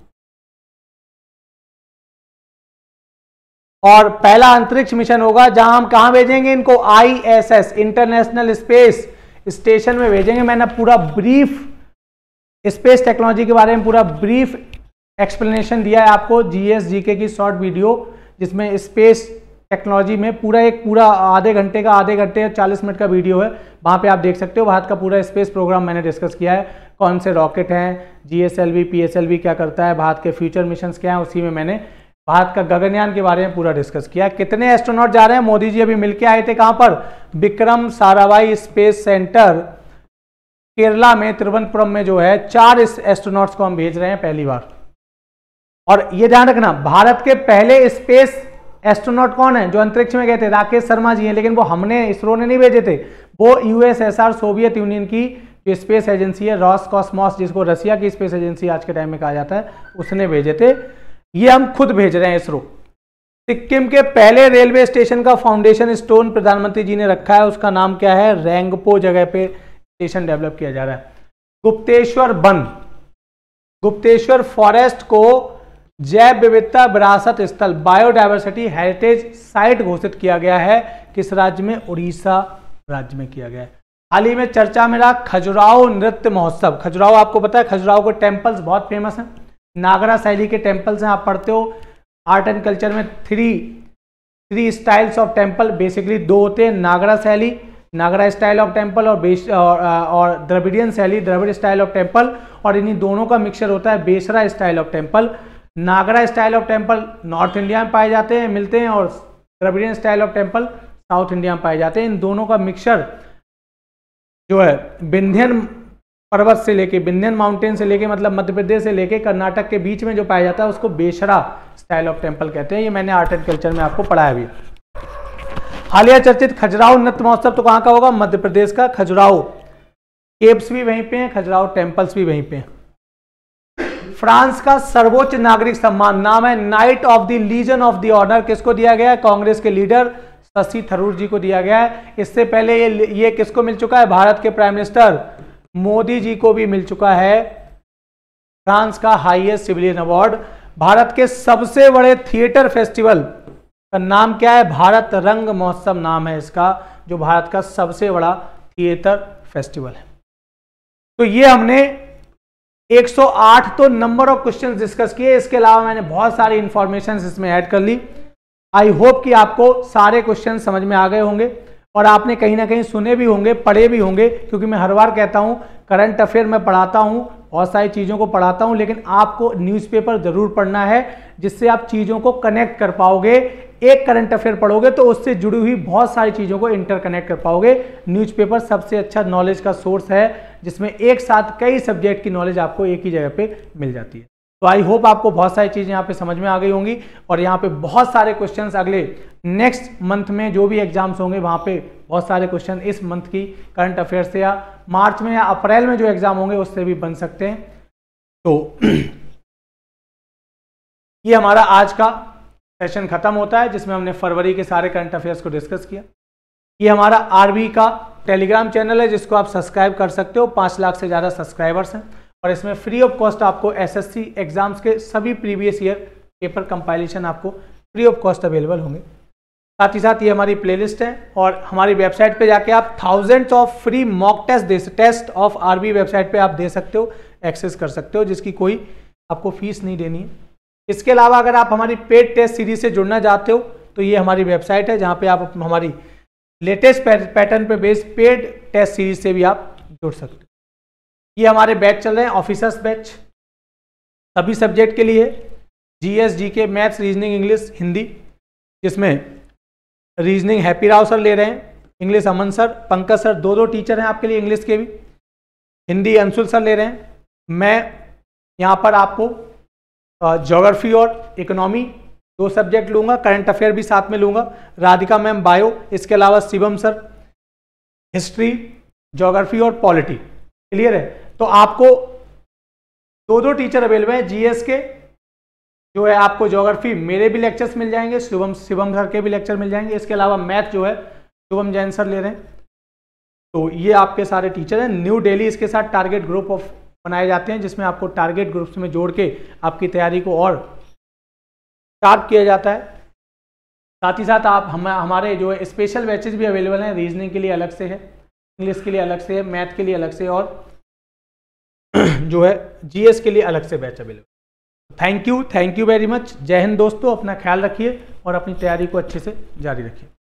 और पहला अंतरिक्ष मिशन होगा जहां हम कहां भेजेंगे इनको, ISS इंटरनेशनल स्पेस स्टेशन में भेजेंगे। मैंने पूरा ब्रीफ स्पेस टेक्नोलॉजी के बारे में पूरा ब्रीफ एक्सप्लेनेशन दिया है आपको, GS GK की शॉर्ट वीडियो, जिसमें स्पेस टेक्नोलॉजी में पूरा आधे घंटे या 40 मिनट का वीडियो है, वहां पे आप देख सकते हो। भारत का पूरा स्पेस प्रोग्राम मैंने डिस्कस किया है, कौन से रॉकेट हैं, GSLV PSLV क्या करता है, भारत के फ्यूचर मिशंस क्या हैं, उसी में मैंने भारत का गगनयान के बारे में पूरा डिस्कस किया। कितने एस्ट्रोनॉट जा रहे हैं, मोदी जी अभी मिलके आए थे कहां पर, विक्रम साराभाई स्पेस सेंटर केरला में, तिरुवनंतपुरम में जो है 4 एस्ट्रोनॉट्स को हम भेज रहे हैं पहली बार। और ये ध्यान रखना, भारत के पहले स्पेस एस्ट्रोनॉट कौन है जो अंतरिक्ष में गए थे, राकेश शर्मा जी हैं, लेकिन वो हमने, इसरो ने नहीं भेजे थे, वो USSR सोवियत यूनियन की जो स्पेस एजेंसी है रॉसकॉस्मॉस, जिसको रसिया की स्पेस एजेंसी आज के टाइम में कहा जाता है, उसने भेजे थे। ये हम खुद भेज रहे हैं इसरो। सिक्किम के पहले रेलवे स्टेशन का फाउंडेशन स्टोन प्रधानमंत्री जी ने रखा है, उसका नाम क्या है, रेंगपो जगह पे स्टेशन डेवलप किया जा रहा है। गुप्तेश्वर वन, गुप्तेश्वर फॉरेस्ट को जैव विविधता विरासत स्थल बायोडायवर्सिटी हेरिटेज साइट घोषित किया गया है। किस राज्य में, उड़ीसा राज्य में किया गया है। हाल ही में चर्चा में रहा खजुराहो नृत्य महोत्सव। खजुराहो आपको पता है, खजुराहो के टेम्पल्स बहुत फेमस हैं, नागरा शैली के टेम्पल्स हैं। आप पढ़ते हो आर्ट एंड कल्चर में, three styles of temple, basically 2 होते हैं, नागरा शैली, नागरा स्टाइल ऑफ टेम्पल, और द्रविडियन शैली, द्रविड़ स्टाइल ऑफ टेम्पल, और इन्हीं दोनों का मिक्सचर होता है Besara style of temple. Nagara style of temple north India में पाए जाते हैं, मिलते हैं, और Dravidian style of temple south India में पाए जाते हैं। इन दोनों का मिक्सचर जो है विंध्यन पर्वत से लेके, विंध्यन माउंटेन से लेके, मतलब मध्य प्रदेश से लेके कर्नाटक के बीच में जो पाया जाता है उसको बेसरा स्टाइल ऑफ टेम्पल कहते हैं। ये मैंने आर्ट एंड कल्चर में आपको पढ़ाया भी। हालिया चर्चित खजुराहो नृत्य महोत्सव तो कहाँ का होगा, मध्य प्रदेश का खजुराहो। केव्स भी वहीं पे हैं, खजुराहो टेम्पल्स भी वहीं पे हैं। फ्रांस का सर्वोच्च नागरिक सम्मान नाम है Knight of the Legion of the Honour, किसको दिया गया है, कांग्रेस के लीडर शशि थरूर जी को दिया गया है। इससे पहले ये किसको मिल चुका है, भारत के प्राइम मिनिस्टर मोदी जी को भी मिल चुका है फ्रांस का हाईएस्ट सिविलियन अवार्ड। भारत के सबसे बड़े थिएटर फेस्टिवल का नाम क्या है, भारत रंग महोत्सव नाम है इसका, जो भारत का सबसे बड़ा थिएटर फेस्टिवल है। तो ये हमने 108 तो नंबर ऑफ क्वेश्चंस डिस्कस किए, इसके अलावा मैंने बहुत सारी इंफॉर्मेशन इसमें ऐड कर ली। आई होप कि आपको सारे क्वेश्चन समझ में आ गए होंगे। और आपने कहीं ना कहीं सुने भी होंगे, पढ़े भी होंगे, क्योंकि मैं हर बार कहता हूं करंट अफेयर में पढ़ाता हूं, बहुत सारी चीज़ों को पढ़ाता हूं, लेकिन आपको न्यूज़पेपर जरूर पढ़ना है, जिससे आप चीज़ों को कनेक्ट कर पाओगे। एक करंट अफेयर पढ़ोगे तो उससे जुड़ी हुई बहुत सारी चीज़ों को इंटरकनेक्ट कर पाओगे। न्यूज़पेपर सबसे अच्छा नॉलेज का सोर्स है, जिसमें एक साथ कई सब्जेक्ट की नॉलेज आपको एक ही जगह पे मिल जाती है। तो आई होप आपको बहुत सारी चीज़ें यहाँ पे समझ में आ गई होंगी, और यहाँ पे बहुत सारे क्वेश्चंस अगले नेक्स्ट मंथ में जो भी एग्जाम्स होंगे वहाँ पे बहुत सारे क्वेश्चन इस मंथ की करंट अफेयर से या मार्च में या अप्रैल में जो एग्जाम होंगे उससे भी बन सकते हैं। तो ये हमारा आज का सेशन खत्म होता है, जिसमें हमने फरवरी के सारे करंट अफेयर्स को डिस्कस किया। ये हमारा आरबी का टेलीग्राम चैनल है, जिसको आप सब्सक्राइब कर सकते हो। 5 लाख से ज़्यादा सब्सक्राइबर्स हैं, और इसमें फ्री ऑफ कॉस्ट आपको एसएससी एग्जाम्स के सभी प्रीवियस ईयर पेपर कंपाइलेशन आपको फ्री ऑफ कॉस्ट अवेलेबल होंगे। साथ ही साथ ये हमारी प्लेलिस्ट है, और हमारी वेबसाइट पे जाके आप thousands of free mock test of RB website पे आप दे सकते हो, एक्सेस कर सकते हो, जिसकी कोई आपको फीस नहीं देनी है। इसके अलावा अगर आप हमारी पेड टेस्ट सीरीज से जुड़ना चाहते हो तो ये हमारी वेबसाइट है, जहाँ पे आप हमारी लेटेस्ट पैटर्न पे बेस्ड पेड टेस्ट सीरीज से भी आप जुड़ सकते हो। ये हमारे बैच चल रहे हैं, ऑफिसर्स बैच, सभी सब्जेक्ट के लिए, GS, GK, maths, reasoning, English, Hindi, जिसमें रीजनिंग हैप्पी राव सर ले रहे हैं, English Aman sir, Pankaj sir, 2 teacher हैं आपके लिए इंग्लिश के भी, हिंदी अंशुल सर ले रहे हैं। मैं यहाँ पर आपको ज्योग्राफी और इकोनॉमी 2 सब्जेक्ट लूँगा, करंट अफेयर भी साथ में लूँगा, राधिका मैम बायो, इसके अलावा शिवम सर हिस्ट्री, ज्योग्राफी और पॉलिटी। क्लियर है? तो आपको 2 टीचर अवेलेबल हैं। जीएस के जो है आपको ज्योग्राफी मेरे भी लेक्चर्स मिल जाएंगे, शिवम सर के भी लेक्चर मिल जाएंगे। इसके अलावा मैथ जो है शुभम जैन सर ले रहे हैं। तो ये आपके सारे टीचर हैं। न्यू डेली इसके साथ टारगेट ग्रुप ऑफ बनाए जाते हैं, जिसमें आपको टारगेट ग्रुप्स में जोड़ के आपकी तैयारी को और शार्प किया जाता है। साथ ही साथ आप हमारे जो है स्पेशल बैचेस भी अवेलेबल हैं, रीजनिंग के लिए अलग से है, इंग्लिश के लिए अलग से है, मैथ के लिए अलग से, और जो है जीएस के लिए अलग से batch available. Thank you very much. Jai Hind दोस्तों, अपना ख्याल रखिए और अपनी तैयारी को अच्छे से जारी रखिए।